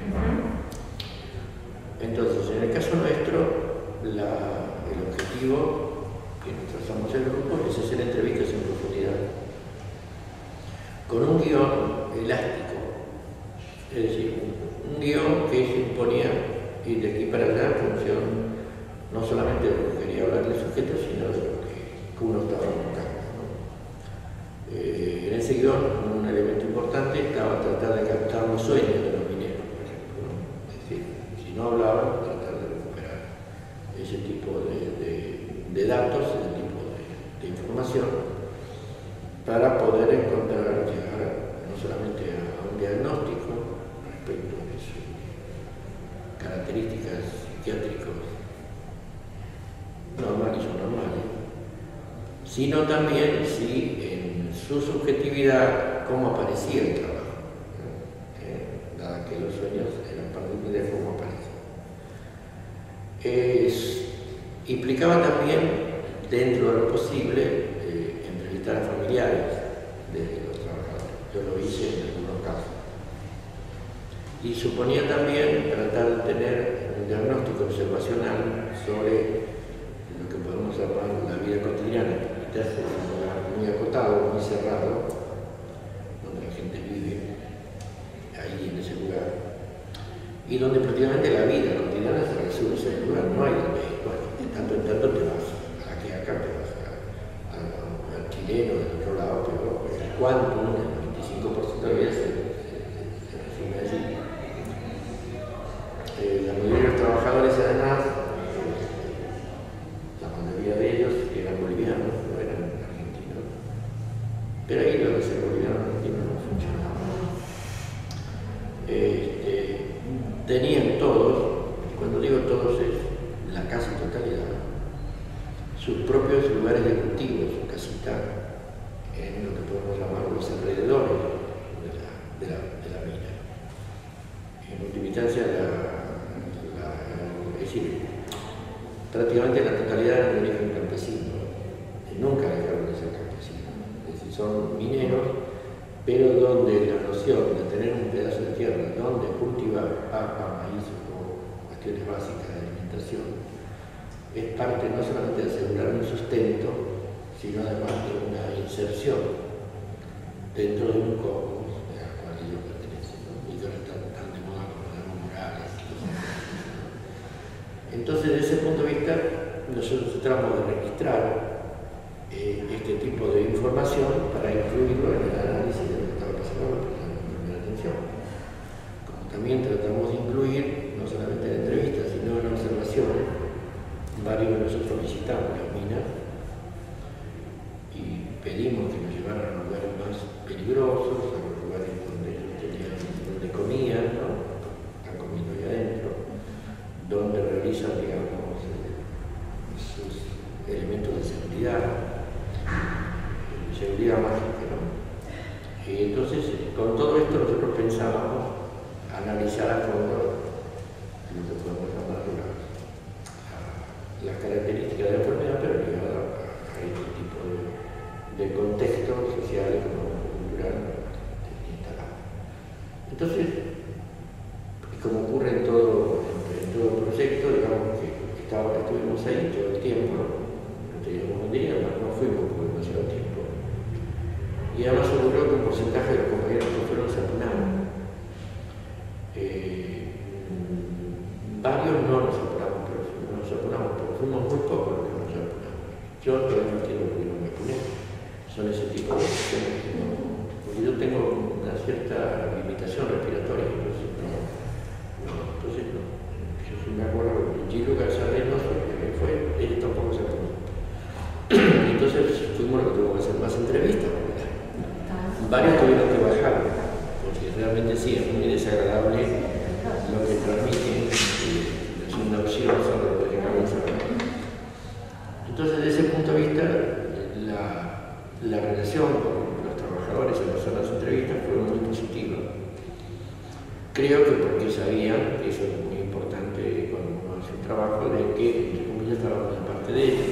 Entonces, en el caso nuestro, el objetivo que nos trazamos el grupo es hacer entrevistas en profundidad, con un guión elástico, es decir, un guión que se imponía y de aquí para allá en función no solamente de lo que quería hablar del sujeto, sino de lo que uno estaba buscando, ¿no? En ese guión, un elemento importante estaba tratar de captar los sueños de los mineros, por ejemplo, ¿no? Es decir, si no hablaban, tratar de recuperar ese tipo de datos, ese tipo de información, para poder encontrar, llegar no solamente a un diagnóstico respecto de su características psiquiátricas normales o normales, sino también si en su subjetividad cómo aparecía el trabajo, dada que los sueños eran parte de cómo aparecían. Implicaba también, dentro de lo posible, entrevistar a familiares de los trabajadores. Yo lo hice en algunos casos. Y suponía también tratar de tener un diagnóstico observacional sobre lo que podemos llamar la vida cotidiana. Es un lugar muy acotado, muy cerrado, donde la gente vive ahí en ese lugar, y donde prácticamente la vida cotidiana se resume en ese lugar. No hay donde, bueno, de tanto en tanto te vas aquí, acá, te vas al chileno, del otro lado, pero el quantum, el 95% de la vida se resume allí. La mayoría de los trabajadores, además, la mayoría de ellos eran bolivianos, no eran argentinos, pero ahí lo de ser boliviano argentino no funcionaba. Tenían todos, cuando digo todos es la casi totalidad, sus propios lugares de cultivo, su casita, en lo que podemos llamar los alrededores de la mina. En última instancia, es decir, prácticamente la totalidad era de origen campesino, nunca dejaron de ser campesinos, es decir, son mineros, pero donde la noción de tener un pedazo de tierra donde cultivar papa, maíz o cuestiones básicas de alimentación es parte no solamente de asegurar un sustento, sino además de una inserción dentro de un cosmos al cual ellos pertenecen, ¿no? Y que ahora están tan de moda como las morales. Entonces, desde ese punto de vista, nosotros tratamos de registrar este tipo de información para incluirlo en el análisis de lo que estaba pasando en la atención. Como también tratamos de incluir, no solamente en entrevistas, sino en observaciones, varios de nosotros visitamos las minas y pedimos que nos llevaran a los lugares más peligrosos, a los lugares donde comían, ¿no? Están comiendo ahí adentro, donde realizan, digamos, sus elementos de seguridad mágica, ¿no? Y entonces, con todo esto nosotros pensábamos analizar a fondo lo que podemos llamar las características de la enfermedad, pero ligada a este tipo de contexto social, económico, cultural instalado. Entonces, como ocurre en todo proyecto, digamos que estuvimos ahí todo el tiempo, no teníamos un día, no fuimos por demasiado tiempo. Y además ocurrió que un porcentaje de los compañeros que fueron se apunaron. Varios no nos apuramos, pero fuimos muy pocos los que nos apuramos. Yo todavía no entiendo por qué no me apuné. Son ese tipo de cuestiones que no. Porque yo tengo una cierta limitación respiratoria, entonces no. Yo me acuerdo que Giro Garzareno, que fue, él tampoco se apunó. Entonces fuimos lo que tuvimos que hacer más entrevistas, porque varios tuvieron que bajar, porque realmente sí, es muy desagradable lo que transmiten, es una opción sobre lo que dejamos hablar. Entonces, desde ese punto de vista, la relación con los trabajadores en las zonas de entrevistas fue muy positiva. Creo que porque sabían, que eso es muy importante cuando uno hace un trabajo, de que, entre comillas, estábamos en parte de ellos.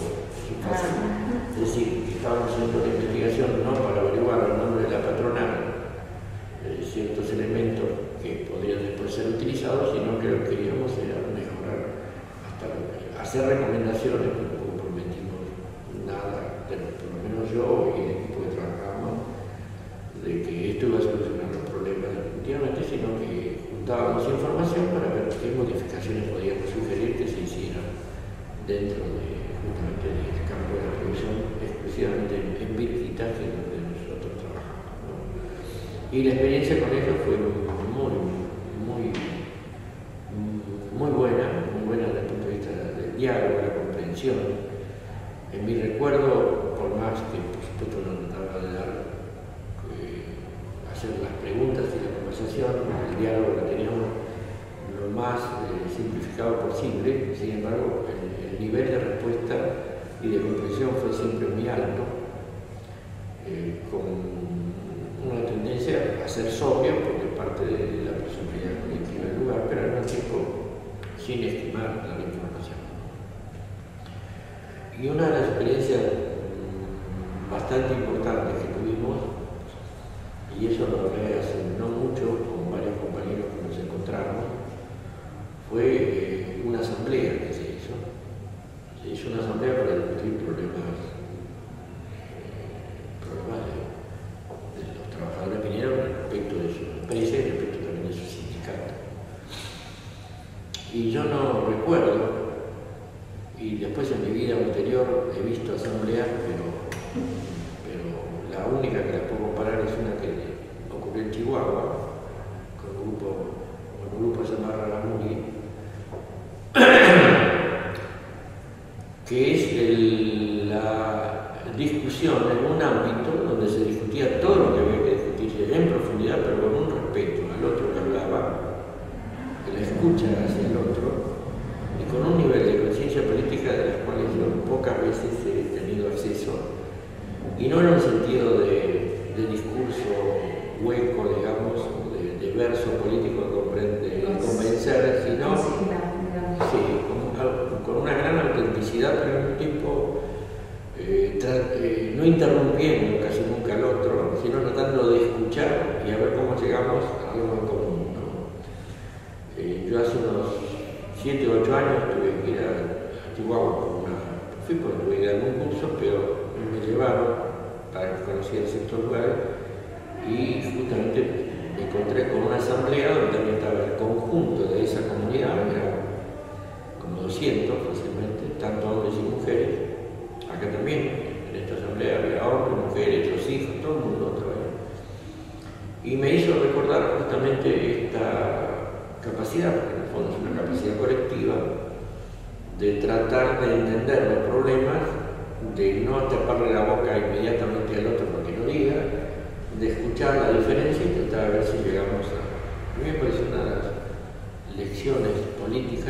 Es decir, que estábamos haciendo una investigación no para averiguar el nombre de la patronal ciertos elementos que podrían después ser utilizados, sino que lo que queríamos era mejorar, hasta hacer recomendaciones, no comprometimos nada, pero por lo menos yo y el equipo que trabajamos, de que esto iba a solucionar los problemas definitivamente, sino que juntábamos información para ver qué modificaciones podíamos sugerir que se hicieran dentro justamente del campo de la producción, exclusivamente en Virgitas, que es donde nosotros trabajamos, ¿no? Y la experiencia con ellos fue muy buena desde el punto de vista del diálogo, la comprensión. En mi recuerdo, por más que por supuesto no trataba de hacer las preguntas y la conversación, el diálogo que teníamos, lo más simplificado posible. Sin embargo, el nivel de respuesta y de comprensión fue siempre muy alto, con una tendencia a ser sobrio, porque parte de la personalidad colectiva del lugar, pero al mismo tiempo sin estimar la información. Y una de las experiencias bastante importantes que tuvimos, y eso lo hablé hace no mucho con varios compañeros que nos encontramos, fue una asamblea que se hizo. Se hizo una asamblea para discutir problemas de los trabajadores mineros respecto de su empresa y respecto también de su sindicato. Y yo no recuerdo, y después en mi vida ulterior he visto asambleas, pero la única que la puedo comparar es una que ocurrió en Chihuahua, con un grupo que se llama Raramuri, que es la discusión en un ámbito donde se discutía todo lo que había que discutirse en profundidad, pero con un respeto al otro que hablaba, que la escucha hacia el otro, y con un nivel de conciencia política de las cuales yo pocas veces he tenido acceso, y no en un sentido de discurso hueco, digamos, de verso político de convencer, sino sí, con una gran autenticidad, pero al mismo tiempo no interrumpiendo casi nunca al otro, sino tratando de escuchar y a ver cómo llegamos a algo en común, ¿no? Yo hace unos 7 o 8 años tuve que ir a Chihuahua, fui porque tuve que ir a algún curso, pero me llevaron para que conociera ciertos lugares, y justamente me encontré con una asamblea donde también estaba el conjunto de esa comunidad, era como 200 fácilmente, tanto hombres y mujeres. Acá también, en esta asamblea había hombres, mujeres, los hijos, todo el mundo trabajando. Y me hizo recordar justamente esta capacidad, porque en el fondo es una capacidad colectiva, de tratar de entender los problemas, de no taparle la boca inmediatamente al otro para que no diga, de escuchar la diferencia y tratar de ver si llegamos a mí me parece una de las lecciones políticas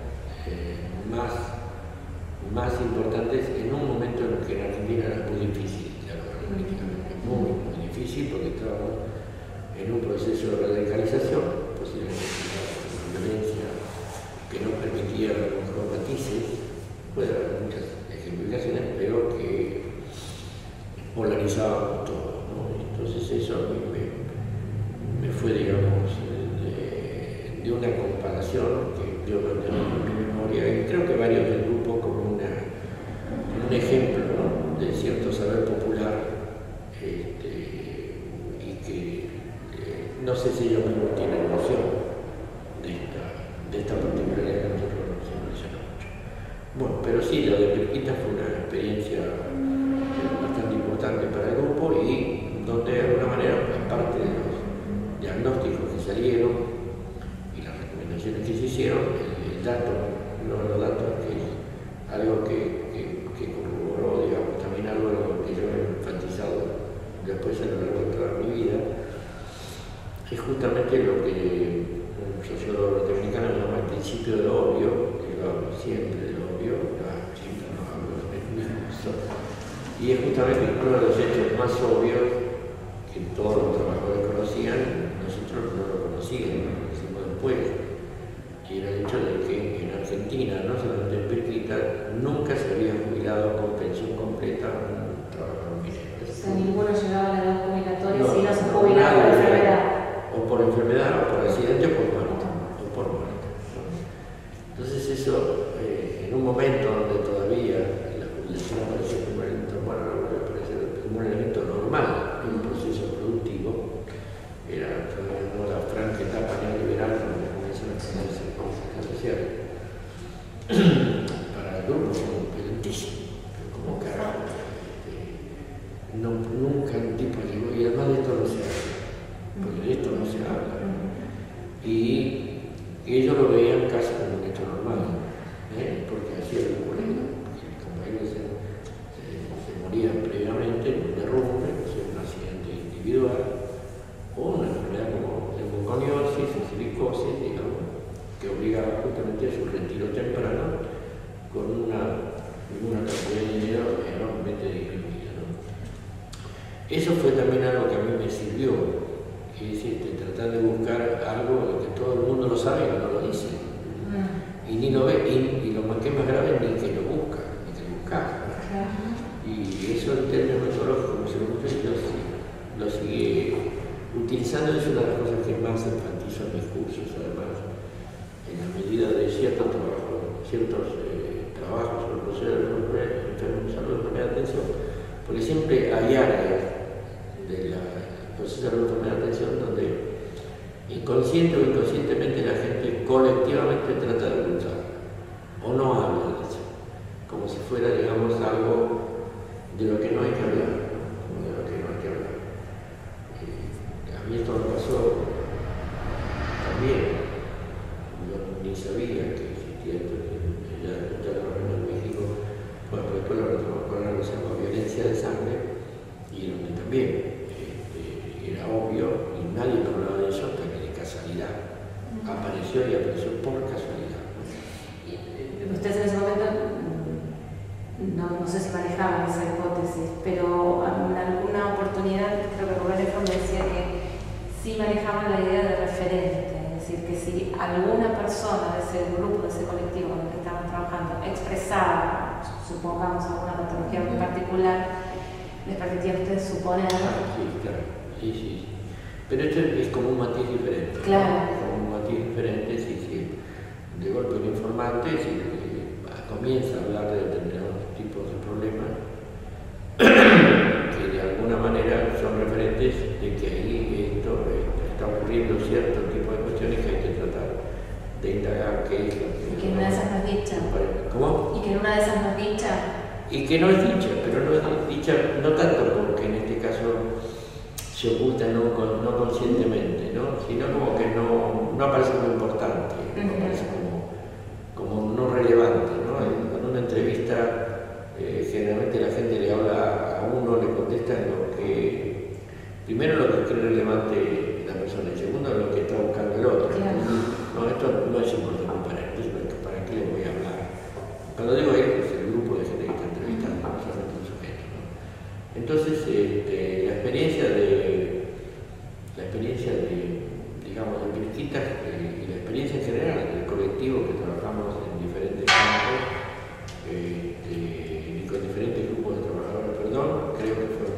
más importantes en un momento en el que en Argentina era muy difícil dialogar políticamente, muy difícil, porque estábamos en un proceso de radicalización, posiblemente una violencia que no permitía a lo mejor matices, puede haber muchas ejemplificaciones, pero que polarizábamos todo, ¿no? Entonces eso a mí me fue, digamos, de una comparación que yo lo tengo en mi memoria, y creo que varios del grupo como un ejemplo, ¿no?, de cierto saber popular, y que no sé si ellos mismos tienen noción de esta particularidad que nosotros nos impresiona mucho. Bueno, pero sí, lo de Pirquita fue una experiencia bastante importante para el grupo, y donde de alguna manera, aparte de los diagnósticos que salieron y las recomendaciones que se hicieron, el dato, uno de los datos que es algo que corroboró, digamos, también algo de lo que yo he enfatizado después a lo largo de toda mi vida, es justamente lo que un sociólogo norteamericano llama el principio de lo obvio, que yo hablo siempre de lo obvio, siempre no hablo de lo mismo, y es justamente uno de los hechos más obvios que todos los trabajadores conocían, nosotros no lo conocíamos, lo conocimos después, y era el hecho de que en Argentina, no solamente en Pirquita, nunca se había jubilado con pensión completa un trabajador minero. O sea, ninguno llegaba a la edad jubilatoria si no se jubilaba por enfermedad. O por enfermedad, o por accidente, o por muerte. Entonces eso, en un momento donde todavía la jubilación aparece como un elemento, como un elemento normal en un proceso productivo, era no la franca etapa neoliberal donde comienzan a ponerse cosas sociales. Para el grupo fue violentísimo, pero como carajo. Nunca un tipo llegó, y además de esto no se habla, porque de esto no se habla. Y ellos lo veían casi como un hecho normal, porque así era ocurrido, porque los compañeros se morían previamente en un derrumbe, un accidente individual, o una enfermedad como leucoconiosis o silicosis, digamos, que tratar de buscar algo que todo el mundo lo sabe y no lo dice. Y ni lo ve, y lo más que es más grave, ni que lo busca, ni que lo busca. Y eso en términos metodológicos, como se lo mucho, yo lo sigue utilizando. Es una de las cosas que más enfatizo en mis cursos, además, en la medida de ciertos trabajos sobre el proceso de salud de atención, porque siempre hay áreas del proceso de enfermedad de atención donde inconsciente o inconscientemente la gente colectivamente trata de ocultar o no habla de eso, como si fuera, digamos, algo de lo que no hay que hablar, de lo que no hay que hablar. A mí esto me pasó también, yo ni sabía que existía esto, ya trabajando en México, bueno, después lo retomó con algo que se llama violencia de sangre, y donde también era obvio y nadie me hablaba de eso hasta que de casualidad apareció, y apareció por casualidad. Ustedes en ese momento, no sé si manejaban esa hipótesis, pero en alguna oportunidad creo que Rubén me decía que sí manejaban la idea de referente, es decir, que si alguna persona de ese grupo, de ese colectivo en el que estaban trabajando expresaba, supongamos, alguna patología en particular, les permitía a ustedes suponer. Sí, claro. Sí. Pero esto es como un matiz diferente. Claro. Como un matiz diferente, sí. De golpe un informante comienza a hablar de determinados tipos de problemas que de alguna manera son referentes de que ahí está ocurriendo cierto tipo de cuestiones que hay que tratar de indagar qué es lo que... Y que en una de esas no es dicha. ¿Cómo? Y que en una de esas no es dicha. Y que no es dicha, pero no es dicha no tanto porque en este caso se oculta no conscientemente, ¿no? Sino como que no aparece como importante, aparece como no relevante, ¿no? En una entrevista generalmente la gente le habla a uno, le contesta lo que, primero lo que cree relevante la persona, y segundo lo que está buscando el otro. Claro. No, esto no es importante para él, entonces ¿para qué le voy a hablar? Cuando digo él, es el grupo de gente que está entrevistando, no solamente un sujeto, ¿no? Entonces, la experiencia de digamos, de Pirquitas y la experiencia en general del colectivo que trabajamos en diferentes campos y con diferentes grupos de trabajadores, creo que fue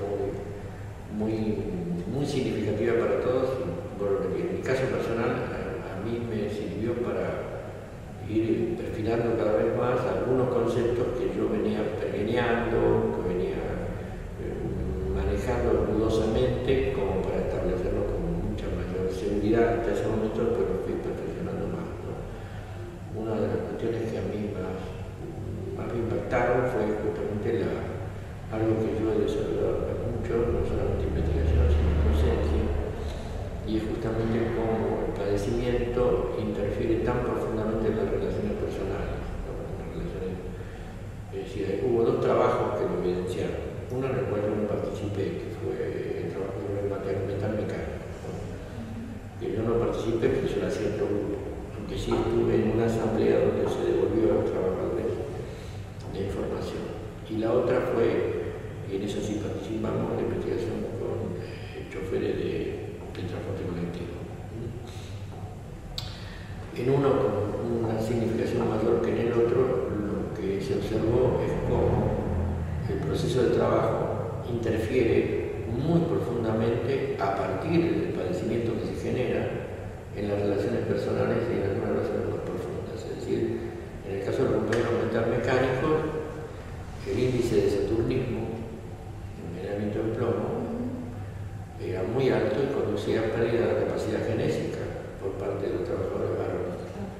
muy significativa para todos. Bueno, en mi caso personal, a mí me sirvió para ir perfilando cada vez más algunos conceptos que yo venía pergeñando, que venía manejando dudosamente, como para establecerlo con mucha mayor seguridad. Hasta ese momento después lo fui perfeccionando más, ¿no? Una de las cuestiones que a mí más me impactaron fue justamente algo que yo he desarrollado mucho, no solamente investigación, sino docencia, y es justamente cómo el padecimiento interfiere tan profundamente en las relaciones personales, ¿no? Es decir, hubo dos trabajos que lo evidenciaron. Uno en el cual yo no participé, que fue el trabajo sobre el metal mecánico, ¿no? Que yo no participé porque yo era cierto grupo, aunque sí estuve en una asamblea donde se devolvió a los trabajadores de información. Y la otra fue, y en eso sí participamos, la investigación con choferes de transporte colectivo. En uno con una significación mayor que en el otro, lo que se observó es cómo el proceso de trabajo interfiere muy profundamente a partir del padecimiento que se genera en las relaciones personales y en algunas relaciones más profundas. Es decir, en el caso de los compañeros metalmecánicos, el índice de saturnismo, envenenamiento de plomo, era muy alto y conducía a pérdida de la capacidad genésica por parte de los trabajadores varones.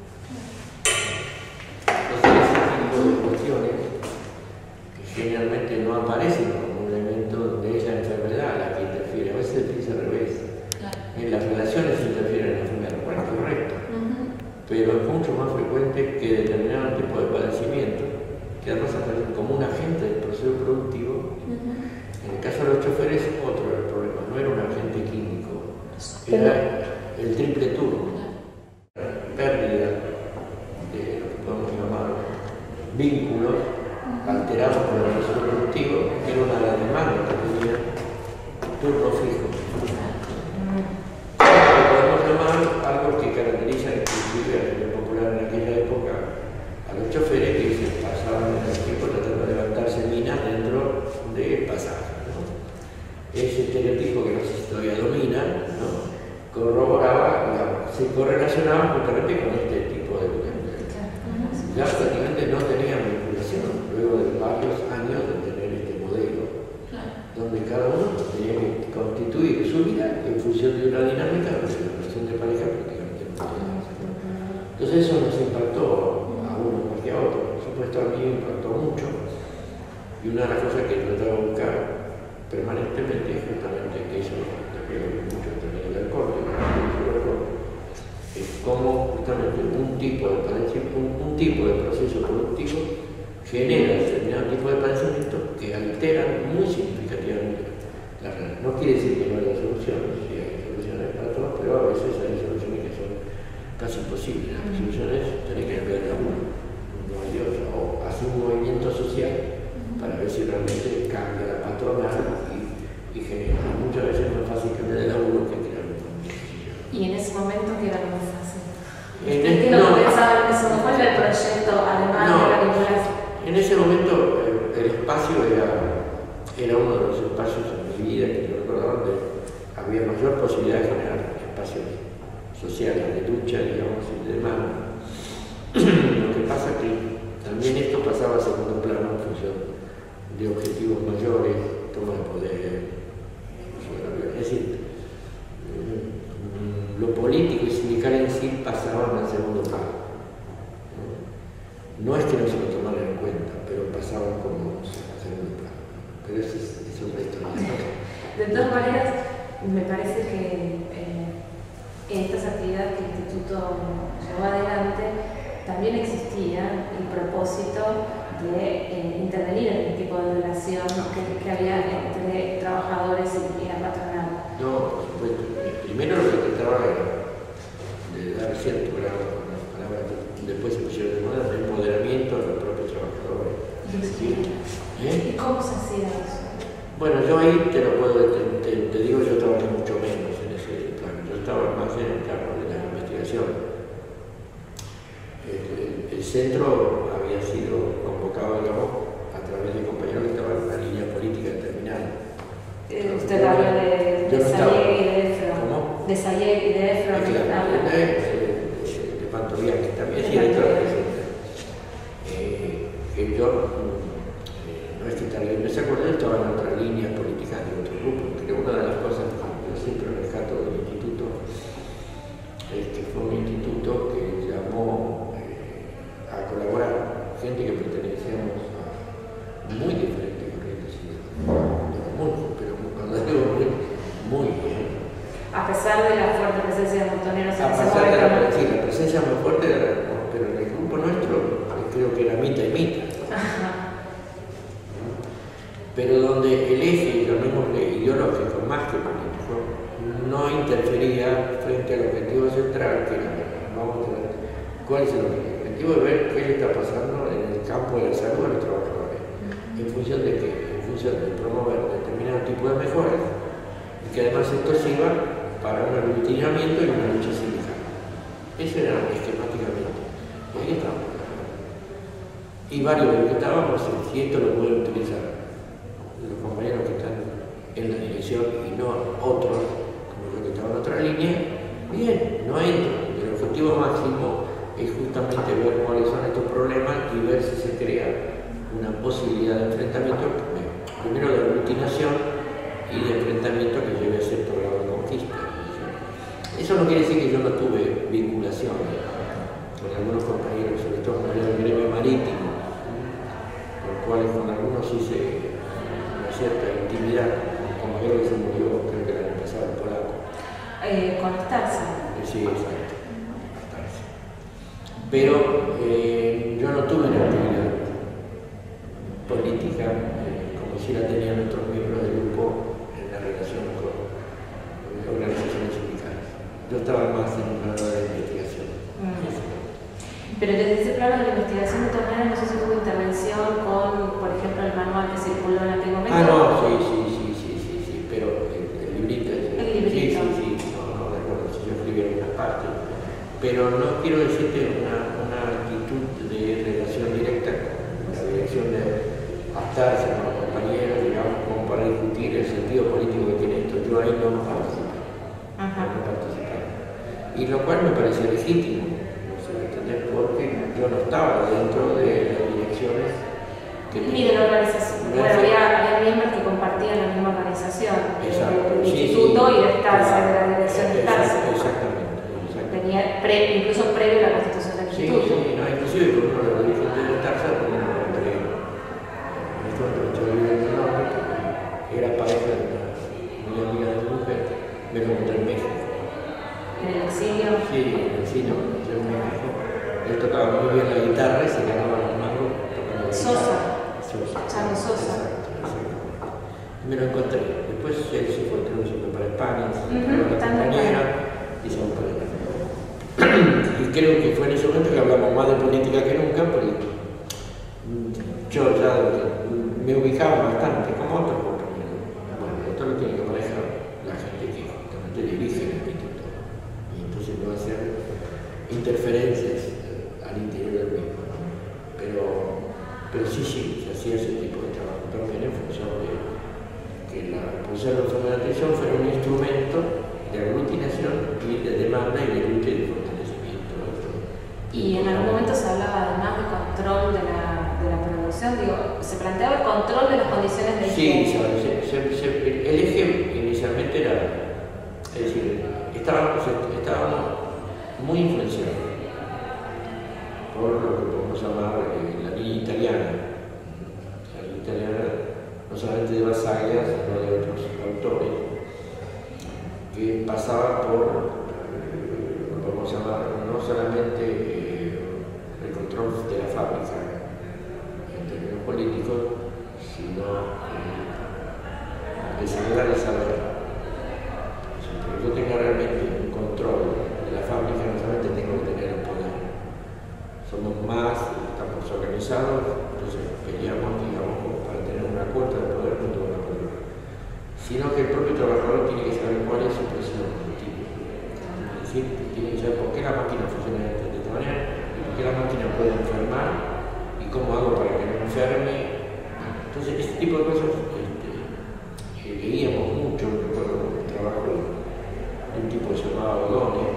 Entonces, ese tipo de cuestiones que generalmente no aparecen como un elemento donde es la enfermedad la que interfiere, a veces se piensa al revés. Claro. En las relaciones interfiere la enfermedad, bueno, es correcto, pero es mucho más frecuente que determinado tipo de padecimiento, que además aparecen como un agente del proceso productivo. En el caso de los choferes, otro era el problema, no era un agente químico, era el triple turno, pérdida de lo que podemos llamar vínculos alterados por el proceso productivo, que era una de las demandas que tenía turno fijo. Y una de las cosas que he tratado de buscar permanentemente es justamente que eso, después de mucho también del alcohol, es cómo justamente un tipo de proceso productivo genera determinado tipo de padecimientos que alteran muy significativamente la realidad. No quiere decir que no haya soluciones, sí hay soluciones para todos, pero a veces hay soluciones que son casi imposibles. Las soluciones tienen que ver de uno, no hay de otra, o hacer un movimiento social para ver si realmente cambia la patronal y genera. Muchas veces es más fácil cambiar de laburo que crear un movimiento social. ¿Y en ese momento qué era lo más fácil? ¿Qué no pensaba en eso? ¿Cuál era el proyecto además de la vinculación? En ese momento el espacio era uno de los espacios en mi vida que yo recuerdo donde había mayor posibilidad de generar espacios sociales, de lucha, digamos, y de demanda. Lo que pasa es que también esto pasaba a segundo plano en función de objetivos mayores, toma de poder, es decir, lo político y sindical en sí pasaban al segundo plano. No es que no se lo tomaran en cuenta, pero pasaban como al segundo plano. Pero eso es otra historia. De todas maneras, me parece que estas actividades que el Instituto llevó adelante también existía el propósito de intervenir en el tipo de relación que había entre trabajadores y la patronal. No, por supuesto. Primero lo que trataba era de dar cierto grado, con las palabras que después se pusieron de moda, de empoderamiento de los propios trabajadores. ¿Y cómo se hacía eso? Bueno, yo ahí te digo, yo trabajé mucho menos en ese plano. Yo estaba más en el plano de la investigación. El centro había sido convocado, digamos, a través de compañeros que estaban en una línea política determinada. Usted habla de Sayeg y de Efra. ¿Cómo? De Sayeg y de Efra. De Pantovian, que también es director del centro. Que yo, no es que tal vez me se acuerdo, estaba en otra línea política de otro grupo. Creo que una de las cosas que yo siempre rescato del instituto es que fue un instituto que llamó a colaborar gente que pertenecíamos a muy diferentes corrientes ideológicas, pero cuando digo muy a pesar de la fuerte presencia de montoneros en ese momento. Sí, la presencia muy fuerte, pero en el grupo nuestro creo que era mitad y mitad. Pero donde el eje, llamémosle ideológico, más que político, no interfería frente al objetivo central, que era, vamos a ver, ¿cuál es el objetivo? El objetivo de ver qué le está pasando en el campo de la salud a los trabajadores. ¿En función de qué? En función de promover determinado tipo de mejoras y que además esto sirva para un aglutinamiento y una lucha sindical. Eso era esquemáticamente. Y ahí estábamos. Y varios de los que estábamos, si esto lo pueden utilizar los compañeros que están en la dirección y no otros, como yo que estaba en otra línea, bien, no entro. El objetivo máximo es justamente ver cuáles son estos problemas y ver si se crea una posibilidad de enfrentamiento, primero de aglutinación y de enfrentamiento que lleve a ser programa de conquista. Eso no quiere decir que yo no tuve vinculación con algunos compañeros, sobre todo con el gremio marítimo, con algunos hice una cierta intimidad, con un compañero que se murió, creo que el año pasado, el polaco. Conectarse. Sí, exacto, conectarse. Pero yo no tuve una actividad política como si la tenían nuestros miembros del grupo en la relación con organizaciones sindicales. Yo estaba más en un plano de investigación. Pero desde ese plano de la investigación, de todas maneras, no sé si hubo intervención con, por ejemplo, el manual que circuló en aquel momento. No, sí, pero el librito. Sí, no recuerdo si yo escribí alguna parte. Pero no quiero decirte una actitud de relación directa con la dirección de aptarse con los compañeros, digamos, como para discutir el sentido político que tiene esto. Yo ahí no participé. No participé. Y lo cual me parecía legítimo. Porque yo no estaba dentro de las direcciones ni de la organización. Bueno, había miembros que compartían la misma organización, del instituto y de Estarza, de la dirección de Estarza. Exactamente. Tenía incluso previo a la constitución del instituto. Sí, no, inclusive con uno de los dirigentes de Estarza, entre se ganaba el mango tocando Sosa. Sosa. Chano Sosa. Exacto. Me lo encontré. Después él se fue, creo que se fue para España, se fue para la compañera y se fue para allá. Y creo que fue en ese momento que hablamos más de política que nunca, porque yo ya me ubicaba bastante como otros compañeros. Bueno, esto lo tiene que manejar la gente que justamente dirige el instituto. Y entonces no hacer interferencias al interior del mismo, ¿no? Pero sí, se hacía ese tipo de trabajo también en función de que el proceso de enfermedad de atención fuera un instrumento de aglutinación y de demanda y de lucha y de fortalecimiento. Y en algún momento se hablaba además de control de la producción, digo, se planteaba el control de las condiciones de higiene. Sí, el eje inicialmente era, es decir, estábamos muy influenciados por lo que podemos llamar la línea italiana. La línea italiana, no solamente de Basaglia, sino de otros autores, que pasaba por, podemos llamar, no solamente el control de la fábrica en términos políticos, sino asegurar el saber. Para que yo tenga realmente un control de la fábrica, no solamente tengo que tener el poder. Somos más, estamos organizados, entonces peleamos, digamos, para tener una cuota de poder junto con la poder. Sino que el propio trabajador tiene que saber cuál es su presión productiva. Es decir, tiene que saber por qué la máquina funciona de esta manera, y por qué la máquina puede enfermar, y cómo hago para que no enferme. Entonces, este tipo de cosas leíamos mucho, recuerdo el trabajo de un tipo que se llamaba Odone,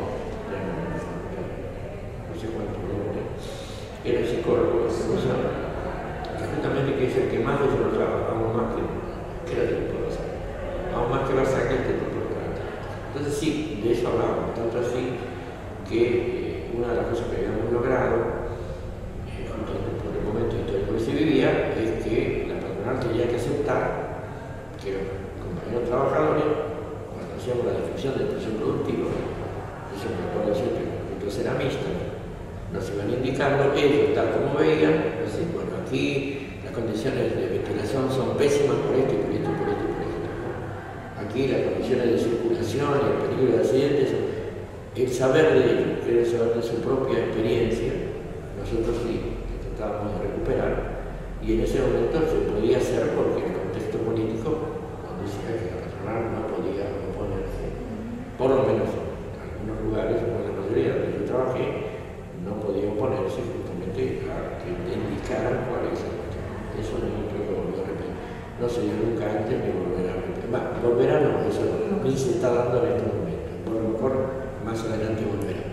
no sé cuánto Odone, era psicólogo, que justamente que es el que más desarrollaba, aún más que era tipo de Basaglia, aún más que Basaglia este tipo de características. Entonces sí, de eso hablábamos, tanto así que una de las cosas que habíamos logrado, justamente por el momento histórico que se vivía, es que la patronal tenía que aceptar que los compañeros trabajadores, cuando hacíamos la definición del proceso productivo, eso me acuerdo siempre, los ceramistas, nos iban indicando ellos, tal como veían, decir, bueno, aquí las condiciones de ventilación son pésimas por esto y por esto y por esto y por esto. Aquí las condiciones de circulación y el peligro de accidentes, el saber de ellos, el saber de su propia experiencia, nosotros sí, que tratábamos de recuperar, y en ese momento se podía hacer porque el contexto político decía que la patronal no podía oponerse, por lo menos en algunos lugares, o en la mayoría donde yo trabajé, no podía oponerse justamente a que te indicaran cuál es el cuestión. Eso no creo que volver a repetir. No se dio nunca antes ni volverá a repetir. Volverá no, eso ni se está dando en este momento. Por lo mejor más adelante volverá.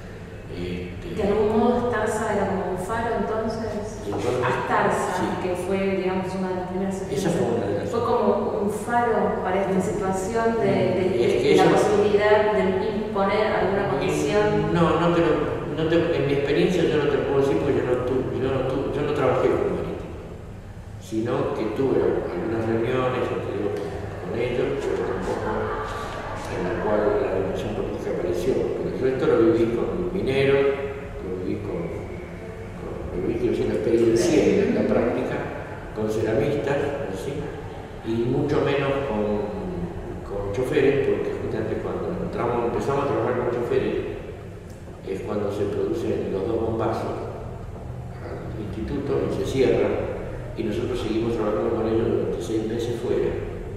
De algún modo Astarza era como un faro entonces. Astarza, sí, que fue, digamos, una de las primeras esa fue una de las. Fue como un faro para esta situación de la posibilidad de imponer alguna condición. En mi experiencia yo no te puedo decir porque yo no trabajé con Marítimo, sino que tuve algunas reuniones con ellos, pero tampoco en la cual la dimensión política apareció. Pero yo esto lo viví con mineros, lo viví que yo la experiencia en la práctica, con ceramistas, ¿sí? Y mucho menos con choferes, porque justamente cuando empezamos a trabajar con choferes, es cuando se producen los dos bombazos al instituto y se cierran, y nosotros seguimos trabajando con ellos durante 6 meses fuera,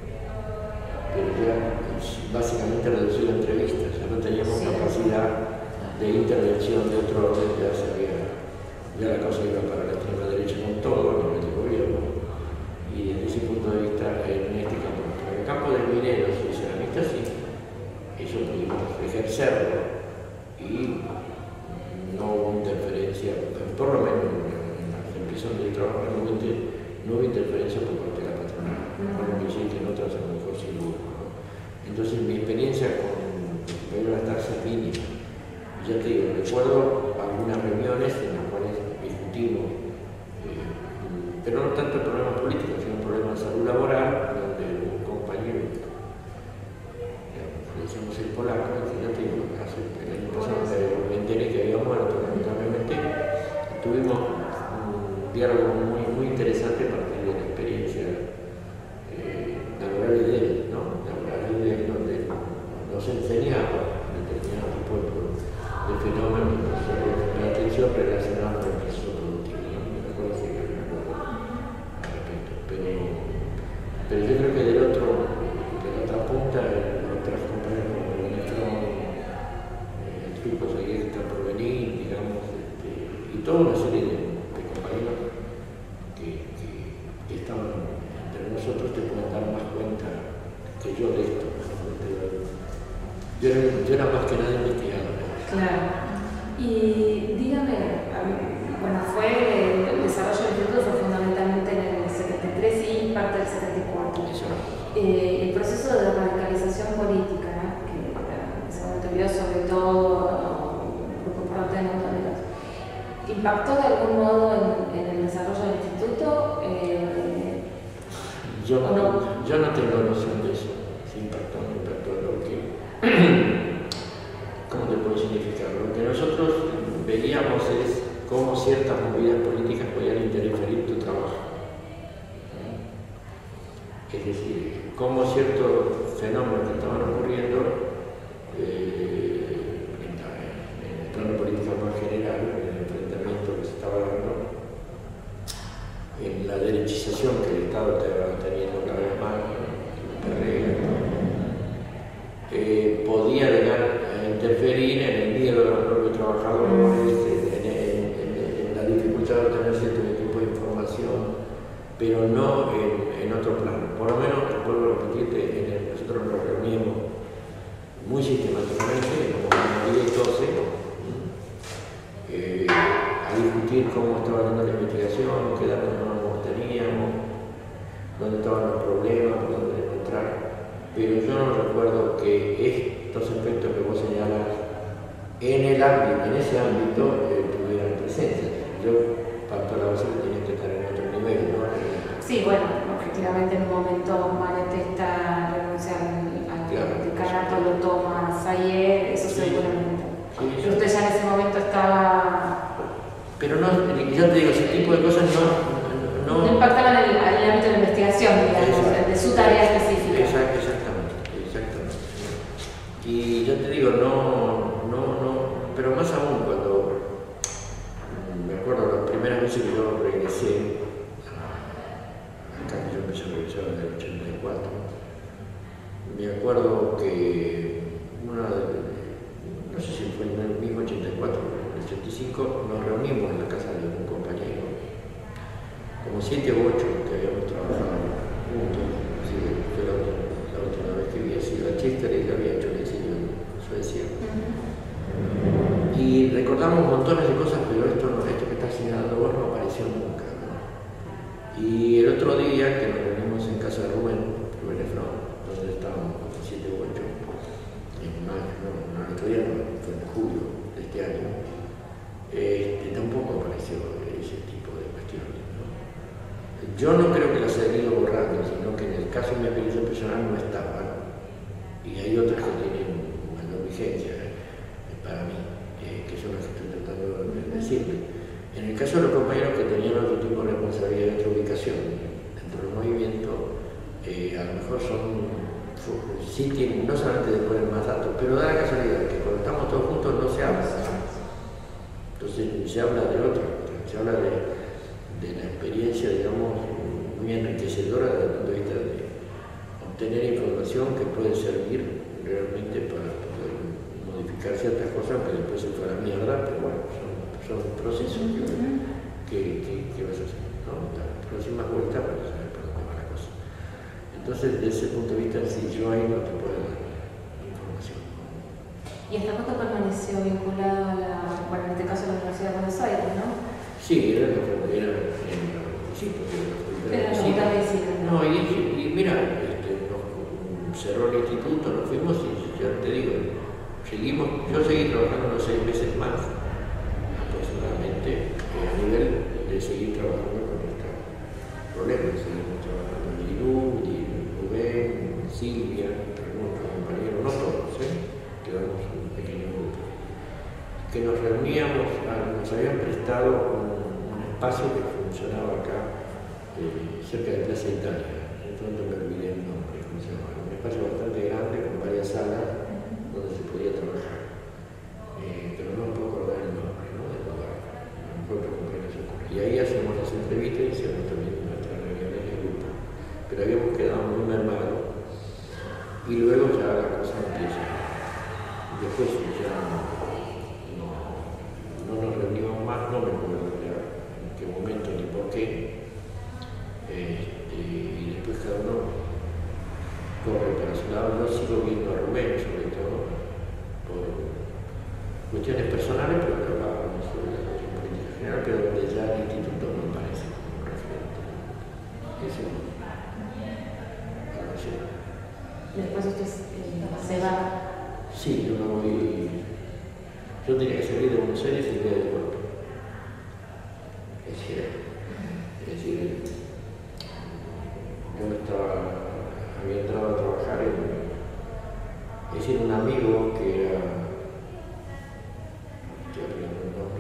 pero ya básicamente reducido a entrevistas, ya no teníamos capacidad de intervención de otro orden, ya la cosa iba para la extrema derecha con todo a nivel de gobierno, y desde ese punto de vista en este campo, en el campo de mineros y ceramistas sí, eso pudimos ejercerlo y no hubo interferencia, por lo menos en la empresa donde yo trabajo no hubo interferencia por parte de la patronal, por lo que sí que en otras a lo mejor sí hubo, ¿no? Entonces mi experiencia con Pedro Astarza es mínima. Ya te digo, recuerdo algunas reuniones en las cuales discutimos, pero no tanto el problema político, sino el problema de salud laboral, donde un compañero, le decimos el polaco, que ya te digo, el año pasado me enteré que había muerto, lamentablemente, tuvimos diálogo muy interesante a partir de la experiencia laboral de él, ¿no? Laboral de él, donde nos enseñaba determinados tipos de fenómenos de la atención relacionados con el proceso productivo, ¿no? Me recuerdo que al respecto, pero yo creo que de la otra punta, otras compañeras como Benefron, el Truco Seguir está por venir, digamos, y toda una serie de compañeros que estaban entre nosotros, te pueden dar más cuenta que yo de esto. Yo era más que nada investigador. Claro. Y dígame, bueno, el desarrollo del instituto fue fundamentalmente en el 73 y parte del 74. El proceso de radicalización política, ¿no? Que en ese momento vio sobre todo por parte de montoneros, ¿impactó de algún modo en el desarrollo del instituto? Yo no tengo noción de eso, si impactó o no impactó. ¿Cómo te puedo significar? Lo que nosotros veíamos es cómo ciertas movidas políticas podían interferir tu trabajo. Es decir, cómo ciertos fenómenos que estaban ocurriendo en el plano político más general, en el enfrentamiento que se estaba dando, en la derechización que el Estado estaba teniendo cada vez más, podía llegar a interferir en el miedo de los propios trabajadores, en la dificultad de obtener cierto tipo de información, pero no en otro plano. Por lo menos, vuelvo a repetirte, nosotros nos reuníamos muy sistemáticamente, como en 10 y 12, a discutir cómo estaba yendo la investigación, qué datos teníamos, dónde estaban los problemas, por dónde encontrar. Pero yo no recuerdo que estos aspectos que vos señalas en ese ámbito tuvieran presencia. Yo, para la base, tenía que estar en otro nivel, ¿no? Sí, bueno, objetivamente en un momento Malatesta renuncia al decanato, lo toma Sayer, eso sí, seguramente. Sí, pero usted ya en ese momento estaba... Pero no, ya te digo, ese tipo de cosas no impactaban en el ámbito de la investigación, digamos, de su tarea específica. Exactamente. Y yo te digo, pero más aún cuando me acuerdo las primeras veces que yo regresé, acá que yo empecé a regresar en el 84, me acuerdo que no sé si fue en el mismo 84 o en el 85, nos reunimos en la casa de un compañero, como 7 o 8 que habíamos trabajado juntos, así que fue la última vez que vi así, la Chester y había hecho el exilio en Suecia. Y recordamos montones de cosas, pero esto que estás señalando vos no apareció nunca, ¿no? Y el otro día que nos reunimos en casa de Rubén Efron, donde estábamos 7 u 8, en mayo, no, el otro día fue en julio de este año, tampoco apareció ese tipo de cuestiones, ¿no? Yo no creo que las haya ido borrando, sino que en el caso de mi experiencia personal no estaban, y hay otras que tienen mayor vigencia para mí, que son las que estoy tratando de decirle. En el caso de los compañeros que tenían otro tipo de responsabilidad de otra ubicación dentro del movimiento, a lo mejor sí tienen, no solamente de poner más datos, pero da la casualidad que cuando estamos todos juntos no se habla. Entonces se habla de otra, se habla de la experiencia, digamos, muy enriquecedora desde el punto de vista de obtener información que puede servir realmente para poder modificar ciertas cosas que después se fue a la mierda, pero bueno, son procesos que vas a hacer, ¿no? La próxima vuelta vas a saber por dónde va la cosa. Entonces, desde ese punto de vista, si yo ahí no te puedo dar información. ¿Y hasta cuánto permaneció vinculado bueno, en este caso a la Universidad de Buenos Aires, no? Sí, era porque era la facultad de medicina. No, y mira, cerró el instituto, nos fuimos y ya te digo, yo seguí trabajando unos 6 meses más, aproximadamente, a nivel de seguir trabajando con estos problemas. Seguimos trabajando en Linú, Rubén, Silvia, algunos compañeros, no todos, quedamos un pequeño grupo, que nos reuníamos, nos habían prestado una espacio que funcionaba acá, cerca de Plaza Italia. De pronto me olvidé el nombre, ¿cómo se llama? Un espacio bastante grande con varias salas donde se podía trabajar. Pero no me puedo acordar el nombre, ¿no? Del lugar. Un propio compañero se ocurre. Y ahí hacemos las entrevistas y hacemos también nuestras reuniones de grupo. Pero habíamos quedado muy mermados y luego ya la cosa empieza. Después ya no nos reunimos más, no me acuerdo ya en qué momento ni por qué. Y después cada uno corre para su lado. Yo sigo viendo a Rubén, sobre todo, por cuestiones personales, pero que hablábamos sobre la cuestión política general, pero donde ya el instituto no aparece como referente. Eso no sé. Después usted se va. Sí, yo no voy. Yo tenía que salir de Buenos Aires y irme de golpe. Es decir, yo había entrado a trabajar es decir, un amigo que era, estoy aprendiendo el nombre,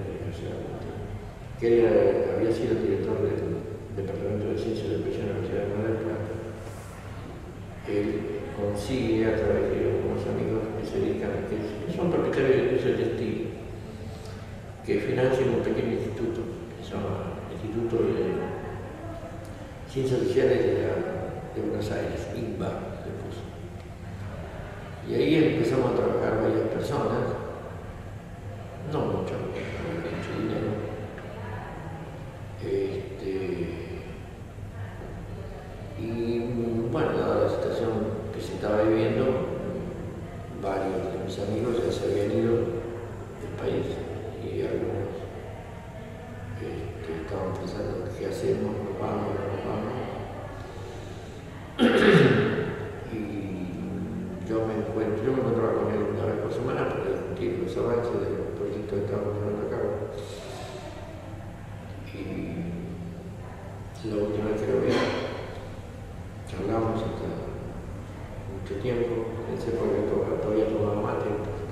que había sido el director del Departamento de Ciencias de la Educación de la Universidad de Mar del Plata. Él consigue a través de unos amigos que se dedican, que son propietarios de industria textil, que financian un pequeño instituto que se llama Instituto de Ciencias Sociales de Buenos Aires, INBA, se puso. Y ahí empezamos a trabajar varias personas, no mucho dinero. Y bueno, dada la situación que se estaba viviendo, varios de mis amigos ya se habían ido del país y algunos estaban pensando qué hacemos, nos vamos, no nos vamos. Y yo me encontraba con él una vez por semana para discutir los avances del proyecto que estábamos llevando a cabo. Y la última vez que lo vi, charlamos hasta mucho tiempo, pensé porque todavía tomaba mate,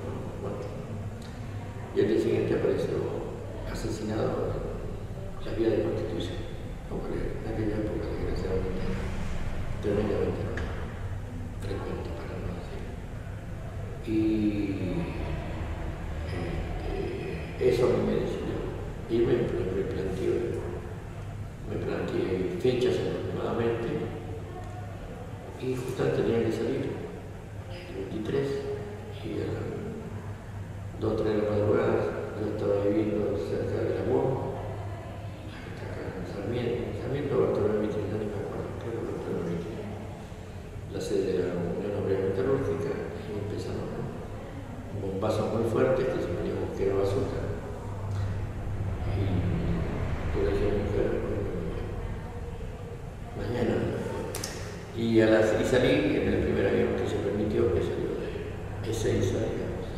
y el día siguiente apareció asesinado en la vía de Constitución, como en aquella época, desgraciadamente, tremendamente frecuente, para no decir. Y eso a mí me decidió. Y me planteé fechas aproximadamente, y justamente tenía que salir el 23, y a las 2 o 3 de la madrugada yo estaba viviendo cerca de la UOM, acá en Sarmiento, Bartolomé Mitre, no me acuerdo, creo que Bartolomé Mitre, la sede de la Unión Obrera Metalúrgica, y empezaron un bombazo muy fuerte que suponíamos que era bazooka. Y yo le dije a mi mujer, mañana. Y salí en el primer avión que se permitió, que salió de Ezeiza, digamos,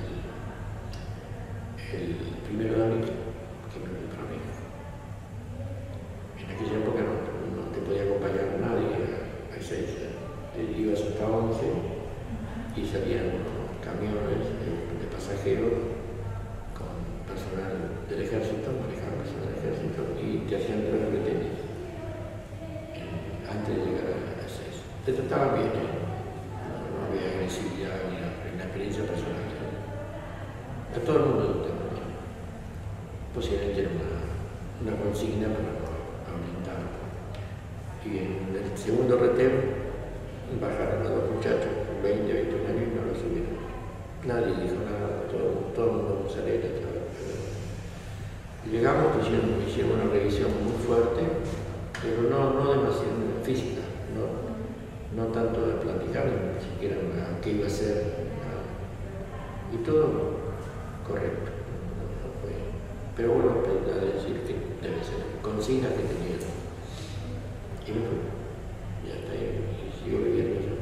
el 1 de abril, que me fui para México. En aquella época no te podía acompañar nadie a Ezeiza. Ibas hasta 11 y salían unos camiones de pasajeros con personal del ejército, manejaban personal del ejército y te hacían tres retenes antes de llegar a Ezeiza. Te trataban bien, no había agresividad ni la experiencia personal. A todo el mundo lo trataban bien. Posiblemente era una consigna para no brindar. Y en el segundo retén bajaron a 2 muchachos con 20, 21 años y no lo subieron. Nadie dijo nada, todo el mundo se alegra. Llegamos, hicieron una revisión muy fuerte, pero no demasiado física, no tanto de platicar, ni siquiera qué iba a ser, nada. Y todo correcto. No fue. Pero bueno, a decir que debe ser consigna que tenía. Y me fui. Ya está ahí, y sigo viviendo yo.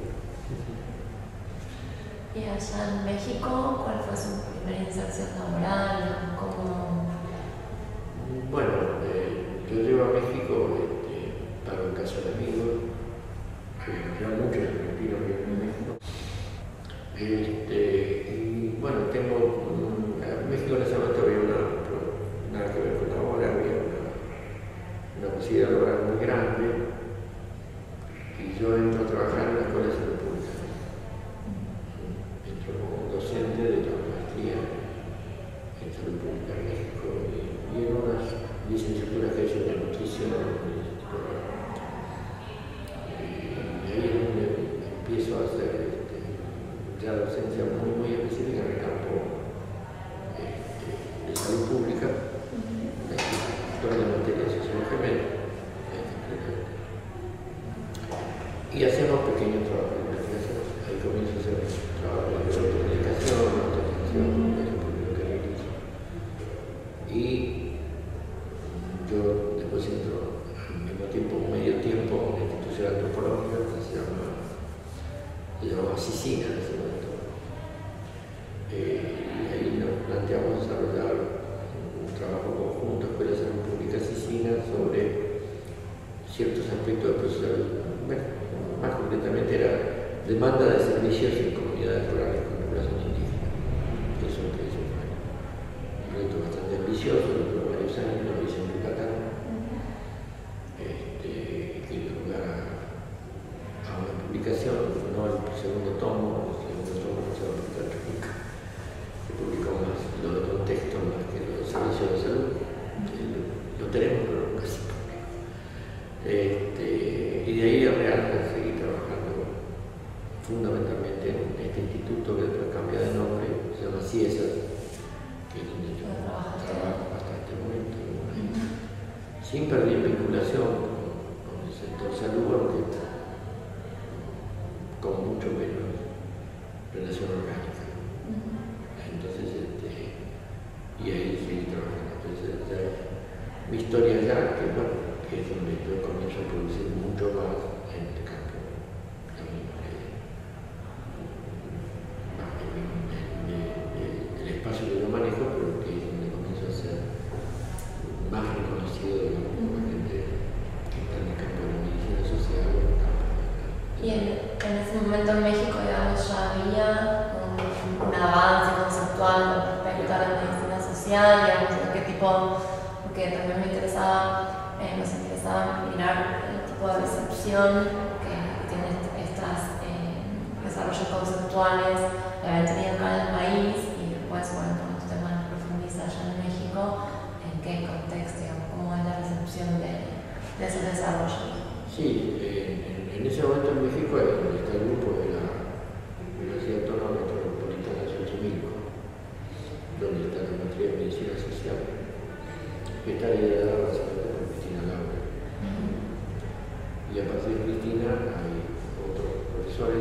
Y allá en México, ¿cuál fue su primera inserción laboral? ¿Cómo? Bueno, yo llego a México para casa de amigos, ya muchos argentinos viven en México. Y bueno, en México en ese momento había nada que ver con ahora, había una posibilidad laboral muy grande, y yo entro a trabajar en la Escuela de Salud Pública. Entro como docente de la maestría en Salud Pública en México y en unas licenciaturas que he hecho de nutrición. Y ahí es donde empiezo a hacer ya docencia muy específica en el campo de salud pública, toda la materia de sociología gemela. Y hacemos pequeños trabajos de investigación. Ahí comienzo a hacer trabajo de comunicación, autogestión, lo que realizo. Y yo después entro al mismo tiempo, medio tiempo, en la institución antropológica que se llamaba Sicina en ese momento. Y ahí nos planteamos desarrollar un trabajo conjunto, Escuela de Salud Pública Sicina, sobre ciertos aspectos del proceso de salud. Bueno, más concretamente era demanda de servicios en comunidades rurales con población indígena. Eso fue un proyecto bastante ambicioso, duró varios años, lo hice en Yucatán, que dio lugar a una publicación, no el segundo tomo no se va a publicar nunca, se publicó más lo de contexto más que lo de servicios de salud, lo tenemos pero nunca se publicó. Y de ahí a real seguí trabajando fundamentalmente en este instituto que después cambia de nombre, se llama CIESAS, que es donde yo trabajo hasta este momento, sin perder vinculación con el sector salud, aunque con mucho menos relación orgánica. Entonces, y ahí seguí trabajando. Entonces, mi historia ya, que bueno, que es donde yo comienzo a producir mucho más en el campo, el espacio que yo manejo, pero que es donde comienzo a ser más reconocido por la gente que está en el campo de la medicina social. Y en ese momento en México, digamos, ya había un avance conceptual con respecto a la medicina social, digamos, de qué tipo, porque también nos interesaba mirar el tipo de recepción que tienen estos desarrollos conceptuales que habían tenido acá en el país, y después, bueno, cuando usted más profundiza allá en México, en qué contexto, digamos, cómo es la recepción de esos desarrollos. Sí, en ese momento en México está el grupo de la Universidad Autónoma Metropolitana de Xochimilco, donde está la maestría de medicina social, que está liderada básicamente por Cristina Laura. Y a partir de Cristina hay otros profesores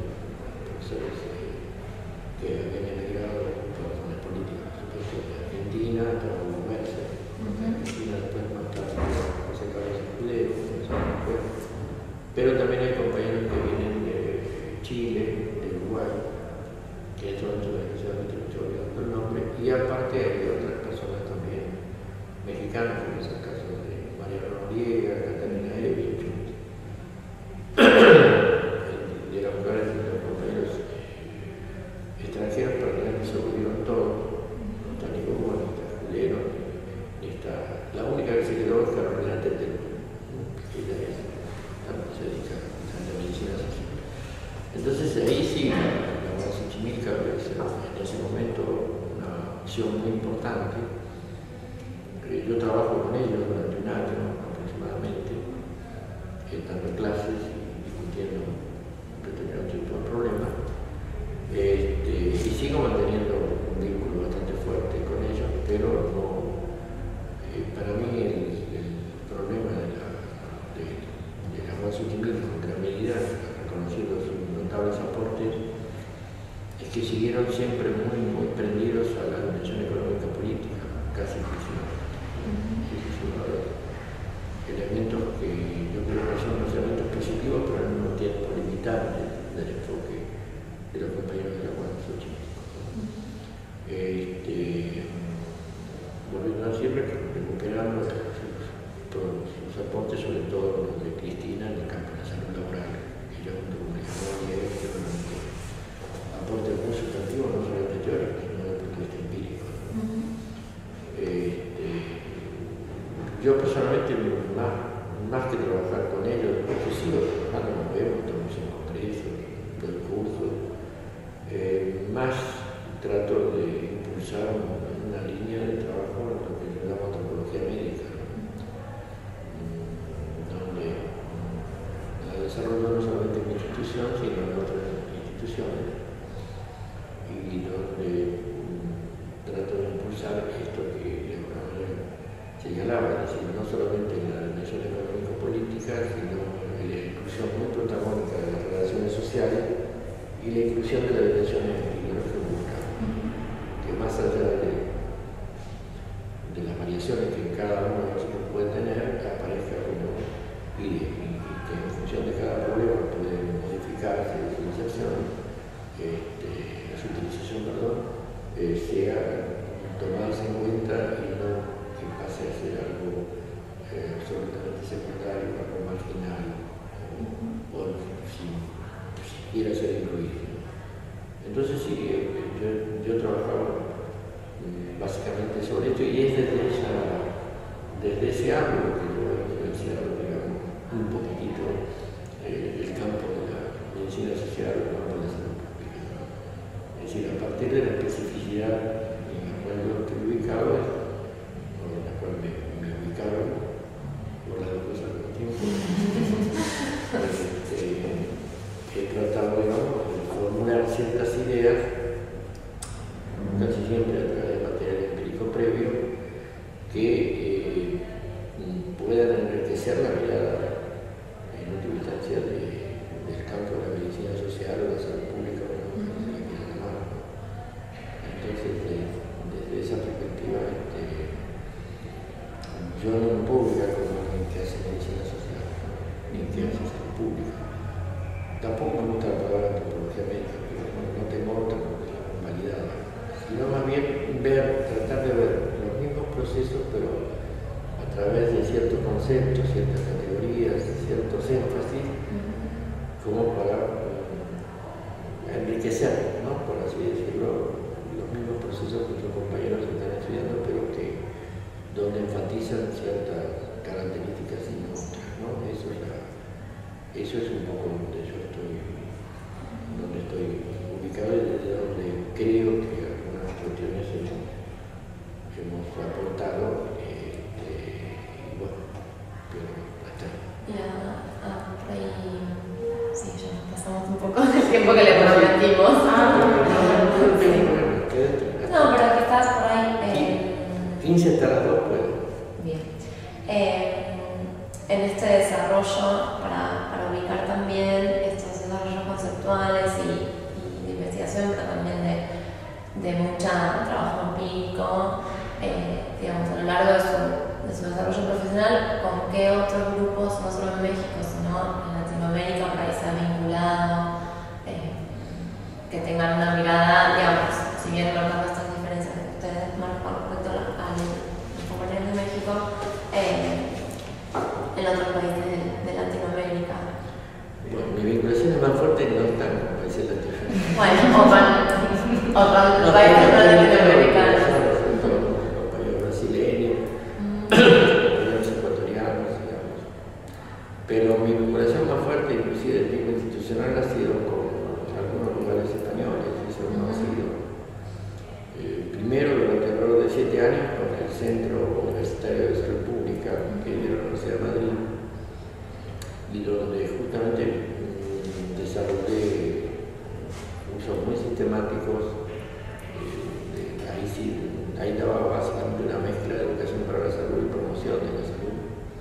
que habían emigrado por razones políticas, por supuesto, de Argentina, para Mercer. Argentina después más tarde, José Carlos Escudero, pero también hay compañeros que vienen de Chile, de Uruguay, que en este momento desgraciadamente me estoy olvidando el nombre, y aparte hay otras personas también mexicanas, como es el caso de Mariano Noriega, Catalina Evich, de los compañeros extranjeros, pero que se volvieron todos. No está ni Hugo, ni está Escudero, ni está. La única que se quedó es Carolina Tetelo, que ella se dedica a la medicina social. Entonces ahí sí, la Xochimilco es en ese momento una acción muy importante. Yo trabajo con ellos durante un año aproximadamente, dando clases y discutiendo un determinado tipo de problemas. Y sigo manteniendo un vínculo bastante fuerte con ellos, pero no, para mí el problema de la Xochimilco, que a medida ha reconocido sus notables aportes, es que siguieron siempre muy prendidos a la dimensión económica política, casi exclusivamente. Elementos que yo creo que son los elementos positivos, pero al mismo tiempo limitantes del enfoque de los compañeros de la Guardia Xochimilco. Volviendo a decirle que recuperamos todos sus aportes, sobre todo los de Cristina en el campo de la salud laboral, que ella junto con Alejandro y que realmente aportes muy sustantivos, no solamente teóricos, sino desde el punto de vista empírico. Yo personalmente más más que trabajar con ellos, porque sigo trabajando, nos vemos, estamos en congresos, doy cursos, más trato de impulsar una línea de trabajo en lo que se llama antropología médica, donde la desarrollo no solamente en mi institución, sino en otras instituciones, y donde trato de impulsar esto que de alguna manera señalaba, es decir, no solamente en la dimensión económico-política, sino en la inclusión muy protagónica de las relaciones sociales y la inclusión de la dimensión epidemiológica, que más allá de las variaciones que cada uno de nosotros puede tener, aparezca como y que en función de cada problema puede modificarse su utilización, sea tomarse en cuenta y no que pase a ser algo absolutamente secundario, algo marginal, o sin siquiera ser incluido. Entonces sí, yo trabajaba básicamente sobre esto y es desde ese ángulo que yo he influenciado, digamos, un poquitito el campo de la medicina social, el campo de la salud pública. Es decir, a partir de la especificidad en la cual yo estoy ubicado, o en la cual me ubicaron, por las dos cosas al mismo tiempo, he tratado, digamos, de formular ciertas ideas, casi siempre a través de material empírico previo, que puedan enriquecer la mirada en última instancia del campo de la medicina social o de la salud pública, o como se le quiera llamar. Entonces, desde esa perspectiva, yo no me puedo ubicar como alguien que hace medicina social, ni que hace salud pública. Tampoco me gusta la palabra antropología médica, pero no tengo otra porque la convalidada, sino más bien tratar de ver los mismos procesos, pero a través de ciertos conceptos, ciertas categorías, ciertos énfasis, como para enriquecer, ¿no? Por así decirlo, los mismos procesos que otros compañeros están estudiando, pero que donde enfatizan ciertas características y no otras, ¿no? Eso es un poco donde yo estoy ubicado y desde donde creo que algunas cuestiones hemos aportado, y bueno, pero hasta ahí. Por ahí, sí, ya nos pasamos un poco del tiempo que le prometimos. No, pero que estás por ahí. 15 hasta las 2 puedo. Bien. En este desarrollo, para ubicar también estos desarrollos conceptuales y de investigación, pero también de mucho trabajo empírico, digamos, a lo largo de su desarrollo profesional, con qué otros grupos, no solo en México, sino en Latinoamérica, por ahí se ha vinculado, que tengan una mirada, digamos, si bien marcando estas diferencias que ustedes marcan respecto a los compañeros de México, en otros países de Latinoamérica. Bueno, mi vinculación es más fuerte y no es tan como países latinoamericanos. Bueno, o con países no latinoamericanos. Los países brasileños, los ecuatorianos, digamos. Pero mi vinculación más fuerte, inclusive de tipo institucional, ha sido con algunos lugares españoles. Eso no ha sido. Primero, durante alrededor de 7 años, con el Centro Universitario de Salud Pública, que es de la Universidad de Madrid, y donde justamente desarrollé usos muy sistemáticos. Ahí daba básicamente una mezcla de educación para la salud y promoción de la salud,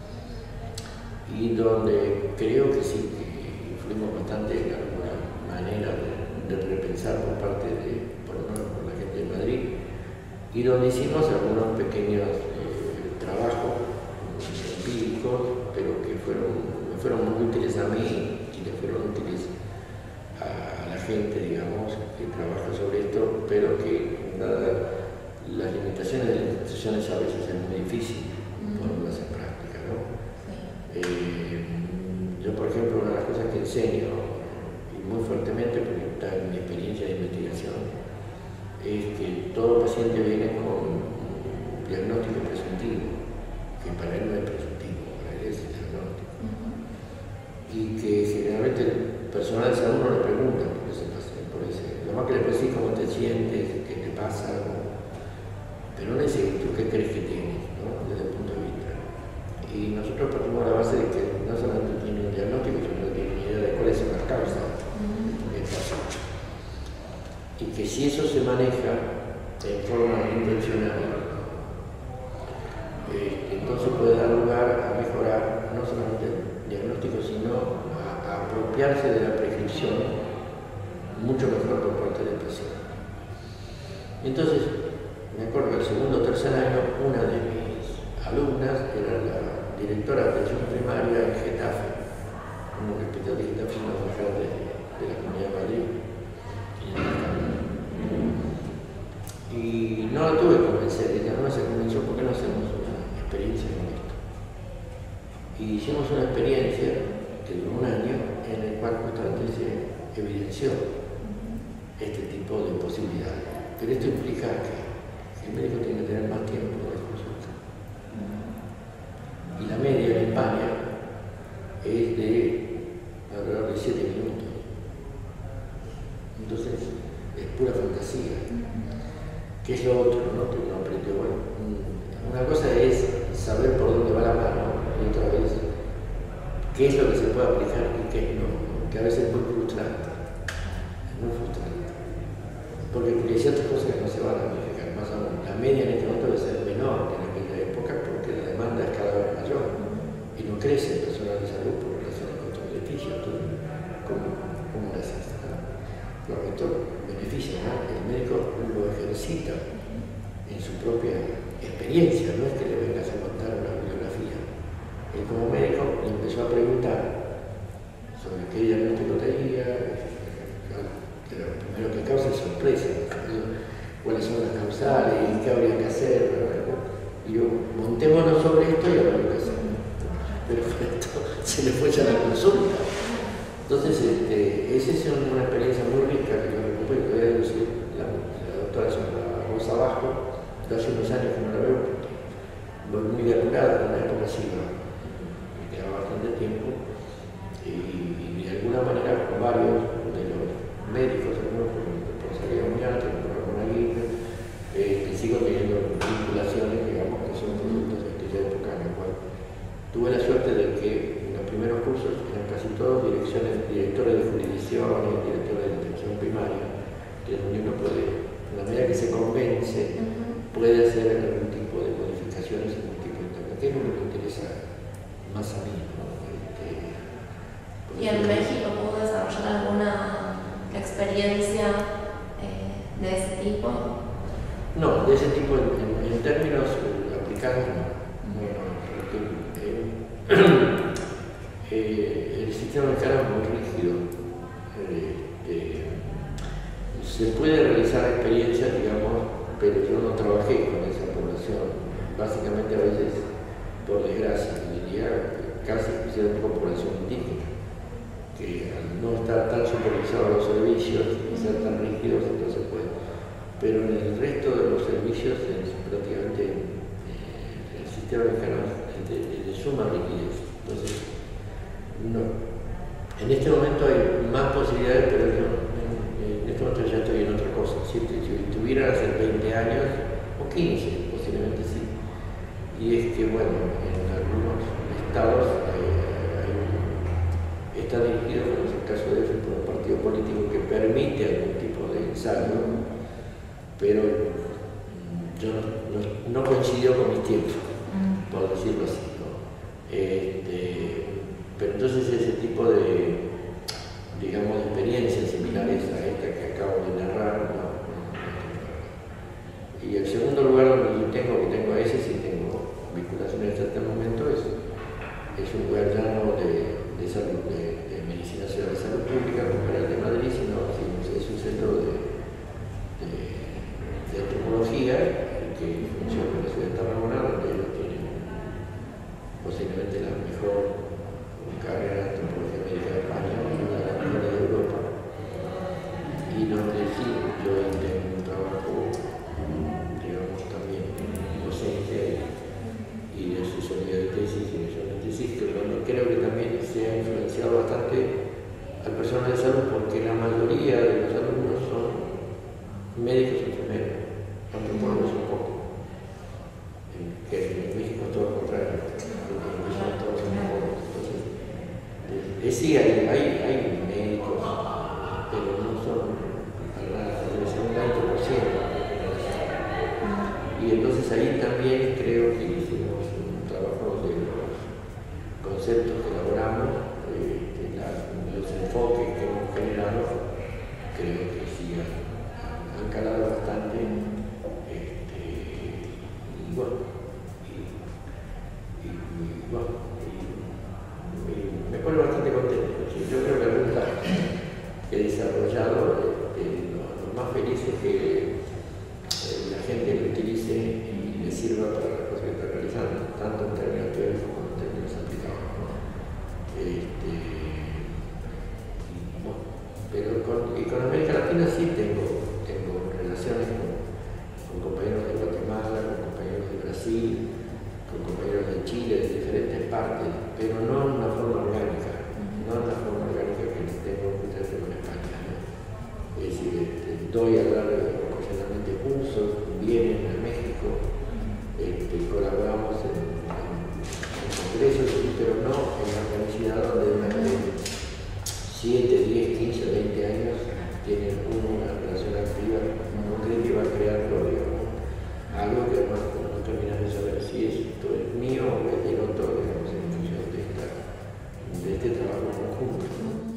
y donde creo que sí, que influimos bastante en alguna manera de repensar por parte por lo menos por la gente de Madrid, y donde hicimos algunos pequeños trabajos empíricos, pero que me fueron muy útiles a mí y le fueron útiles a la gente, digamos, que trabaja sobre esto, pero que dadas las limitaciones de las instituciones a veces es muy difícil ponerlas en práctica, ¿no? Yo, por ejemplo, una de las cosas que enseño, y muy fuertemente porque está en mi experiencia de investigación, es que todo paciente viene con un diagnóstico presuntivo, que para él no es presuntivo, para él es el diagnóstico. crees que tienes, ¿no? Desde el punto de vista. Y nosotros partimos de la base de que no solamente tiene un diagnóstico, sino que tiene una idea de cuáles son las causas del paciente. Y que si eso se maneja en forma intencional, entonces puede dar lugar a mejorar no solamente el diagnóstico, sino a apropiarse de la prescripción mucho mejor por parte del paciente. Entonces, me acuerdo que el segundo o tercer año, una de mis alumnas era la directora de atención primaria en Getafe, como que el hospital de Getafe es una mujer de la Comunidad de Madrid. Y no la tuve que convencer, ella no se convenció porque no hacemos una experiencia con esto. Y hicimos una experiencia que duró un año en el cual justamente se evidenció este tipo de posibilidades. Pero esto implica que el médico tiene que tener más tiempo de consulta. Y la media en España es de alrededor de 7 minutos. Entonces, es pura fantasía. ¿Qué es lo otro, no? Que uno aprendió. Bueno, una cosa es saber por dónde va la mano, y otra vez, qué es lo que se puede aplicar y qué no, que a veces es muy frustrante. Es muy frustrante. Porque hay ciertas cosas que no se van a modificar, más aún. La media en este momento debe ser menor que en aquella época porque la demanda es cada vez mayor y no crece el personal de salud por relaciones con estos beneficios. Entonces, ¿cómo lo haces? Claro, esto beneficia, ¿no? El médico lo ejercita en su propia experiencia, no es que le vengas a contar una bibliografía. Él como médico le empezó a preguntar sobre qué diagnóstico tenía, que lo primero que causa es sorpresa, cuáles son las causales y qué habría que hacer. Y yo, montémonos sobre esto y habrá que hacer. Pero esto se le fue ya la consulta. Entonces, esa es una experiencia muy rica que yo recupero, que voy a decir la doctora Rosa Bajo, de hace unos años que no la veo, muy depurada, en una época así, me quedaba bastante tiempo, y de alguna manera con varios de los médicos, algunos con responsabilidad muy alta, con Ramón Aguirre, sigo teniendo vinculaciones, digamos, que son productos de aquella época en la cual tuve la suerte de que en los primeros cursos eran casi todos directores de jurisdicción y directores de atención primaria, que es donde uno puede, en la medida que se convence, puede hacer algún tipo de modificaciones, algún tipo de intervención, que es lo que me interesa más a mí, ¿no? ¿Y en México pudo desarrollar alguna experiencia de ese tipo? No, de ese tipo en términos aplicados no. El sistema mexicano es muy rígido. Se puede realizar experiencias, digamos, pero yo no trabajé con esa población. Básicamente, a veces, por desgracia, diría, casi especialmente con población indígena, que al no estar tan supervisados los servicios y ser tan rígidos, entonces puede. Pero en el resto de los servicios, prácticamente el sistema mexicano es de suma rigidez. Entonces, en este momento hay más posibilidades, pero yo en este momento ya estoy en otra cosa. Si estuviera hace 20 años, o 15, posiblemente sí. Y es que, bueno, en algunos estados está dirigido, como es el caso de EFE, por un partido político que permite algún tipo de ensayo, pero yo no coincidió con mis tiempos, por decirlo así, ¿no? Pero entonces ese tipo de, digamos, de experiencias similares a esta que acabo de narrar, no. Y el segundo lugar donde yo tengo ese, sí tengo vinculaciones hasta este momento, es un lugar llano de salud, de medicina de salud pública, como era el de Madrid, sino es un centro de antropología que funciona en la ciudad de Tarragona, donde ellos tienen posiblemente la mejor carrera de antropología médica de España, una de las mejores de Europa. Y donde sí, yo tengo un trabajo, digamos, también docente y de asesoría de tesis y misión de tesis, que creo que también se ha influenciado bastante al personal de salud, porque la mayoría de los alumnos son médicos y enfermeros, antropólogos un poco. Sí, hay médicos, pero no son para nada, debe ser un 20%. Y entonces ahí también creo que hicimos un trabajo de los conceptos que elaboramos, los enfoques que hemos generado, creo que sí han calado bastante. Y bueno, me pone bastante contento. Yo creo que la ruta que he desarrollado, lo más feliz es que la gente lo utilice y le sirva para las cosas que está realizando, tanto en términos teóricos como en términos aplicados, ¿no? Y con América Latina sí tengo relaciones con compañeros de Guatemala, con compañeros de Brasil, con compañeros de Chile, de diferentes partes, pero no en una forma orgánica, que tengo justamente con España, ¿no? Es decir, doy a dar ocasionalmente cursos, vienen a México, colaboramos en congresos, pero no en la universidad donde durante 7, 10, 15, 20 años tienen una relación activa concreta y va creando, digamos, algo que además no terminas de saber si esto es mío o es del otro, digamos, en función de este trabajo conjunto.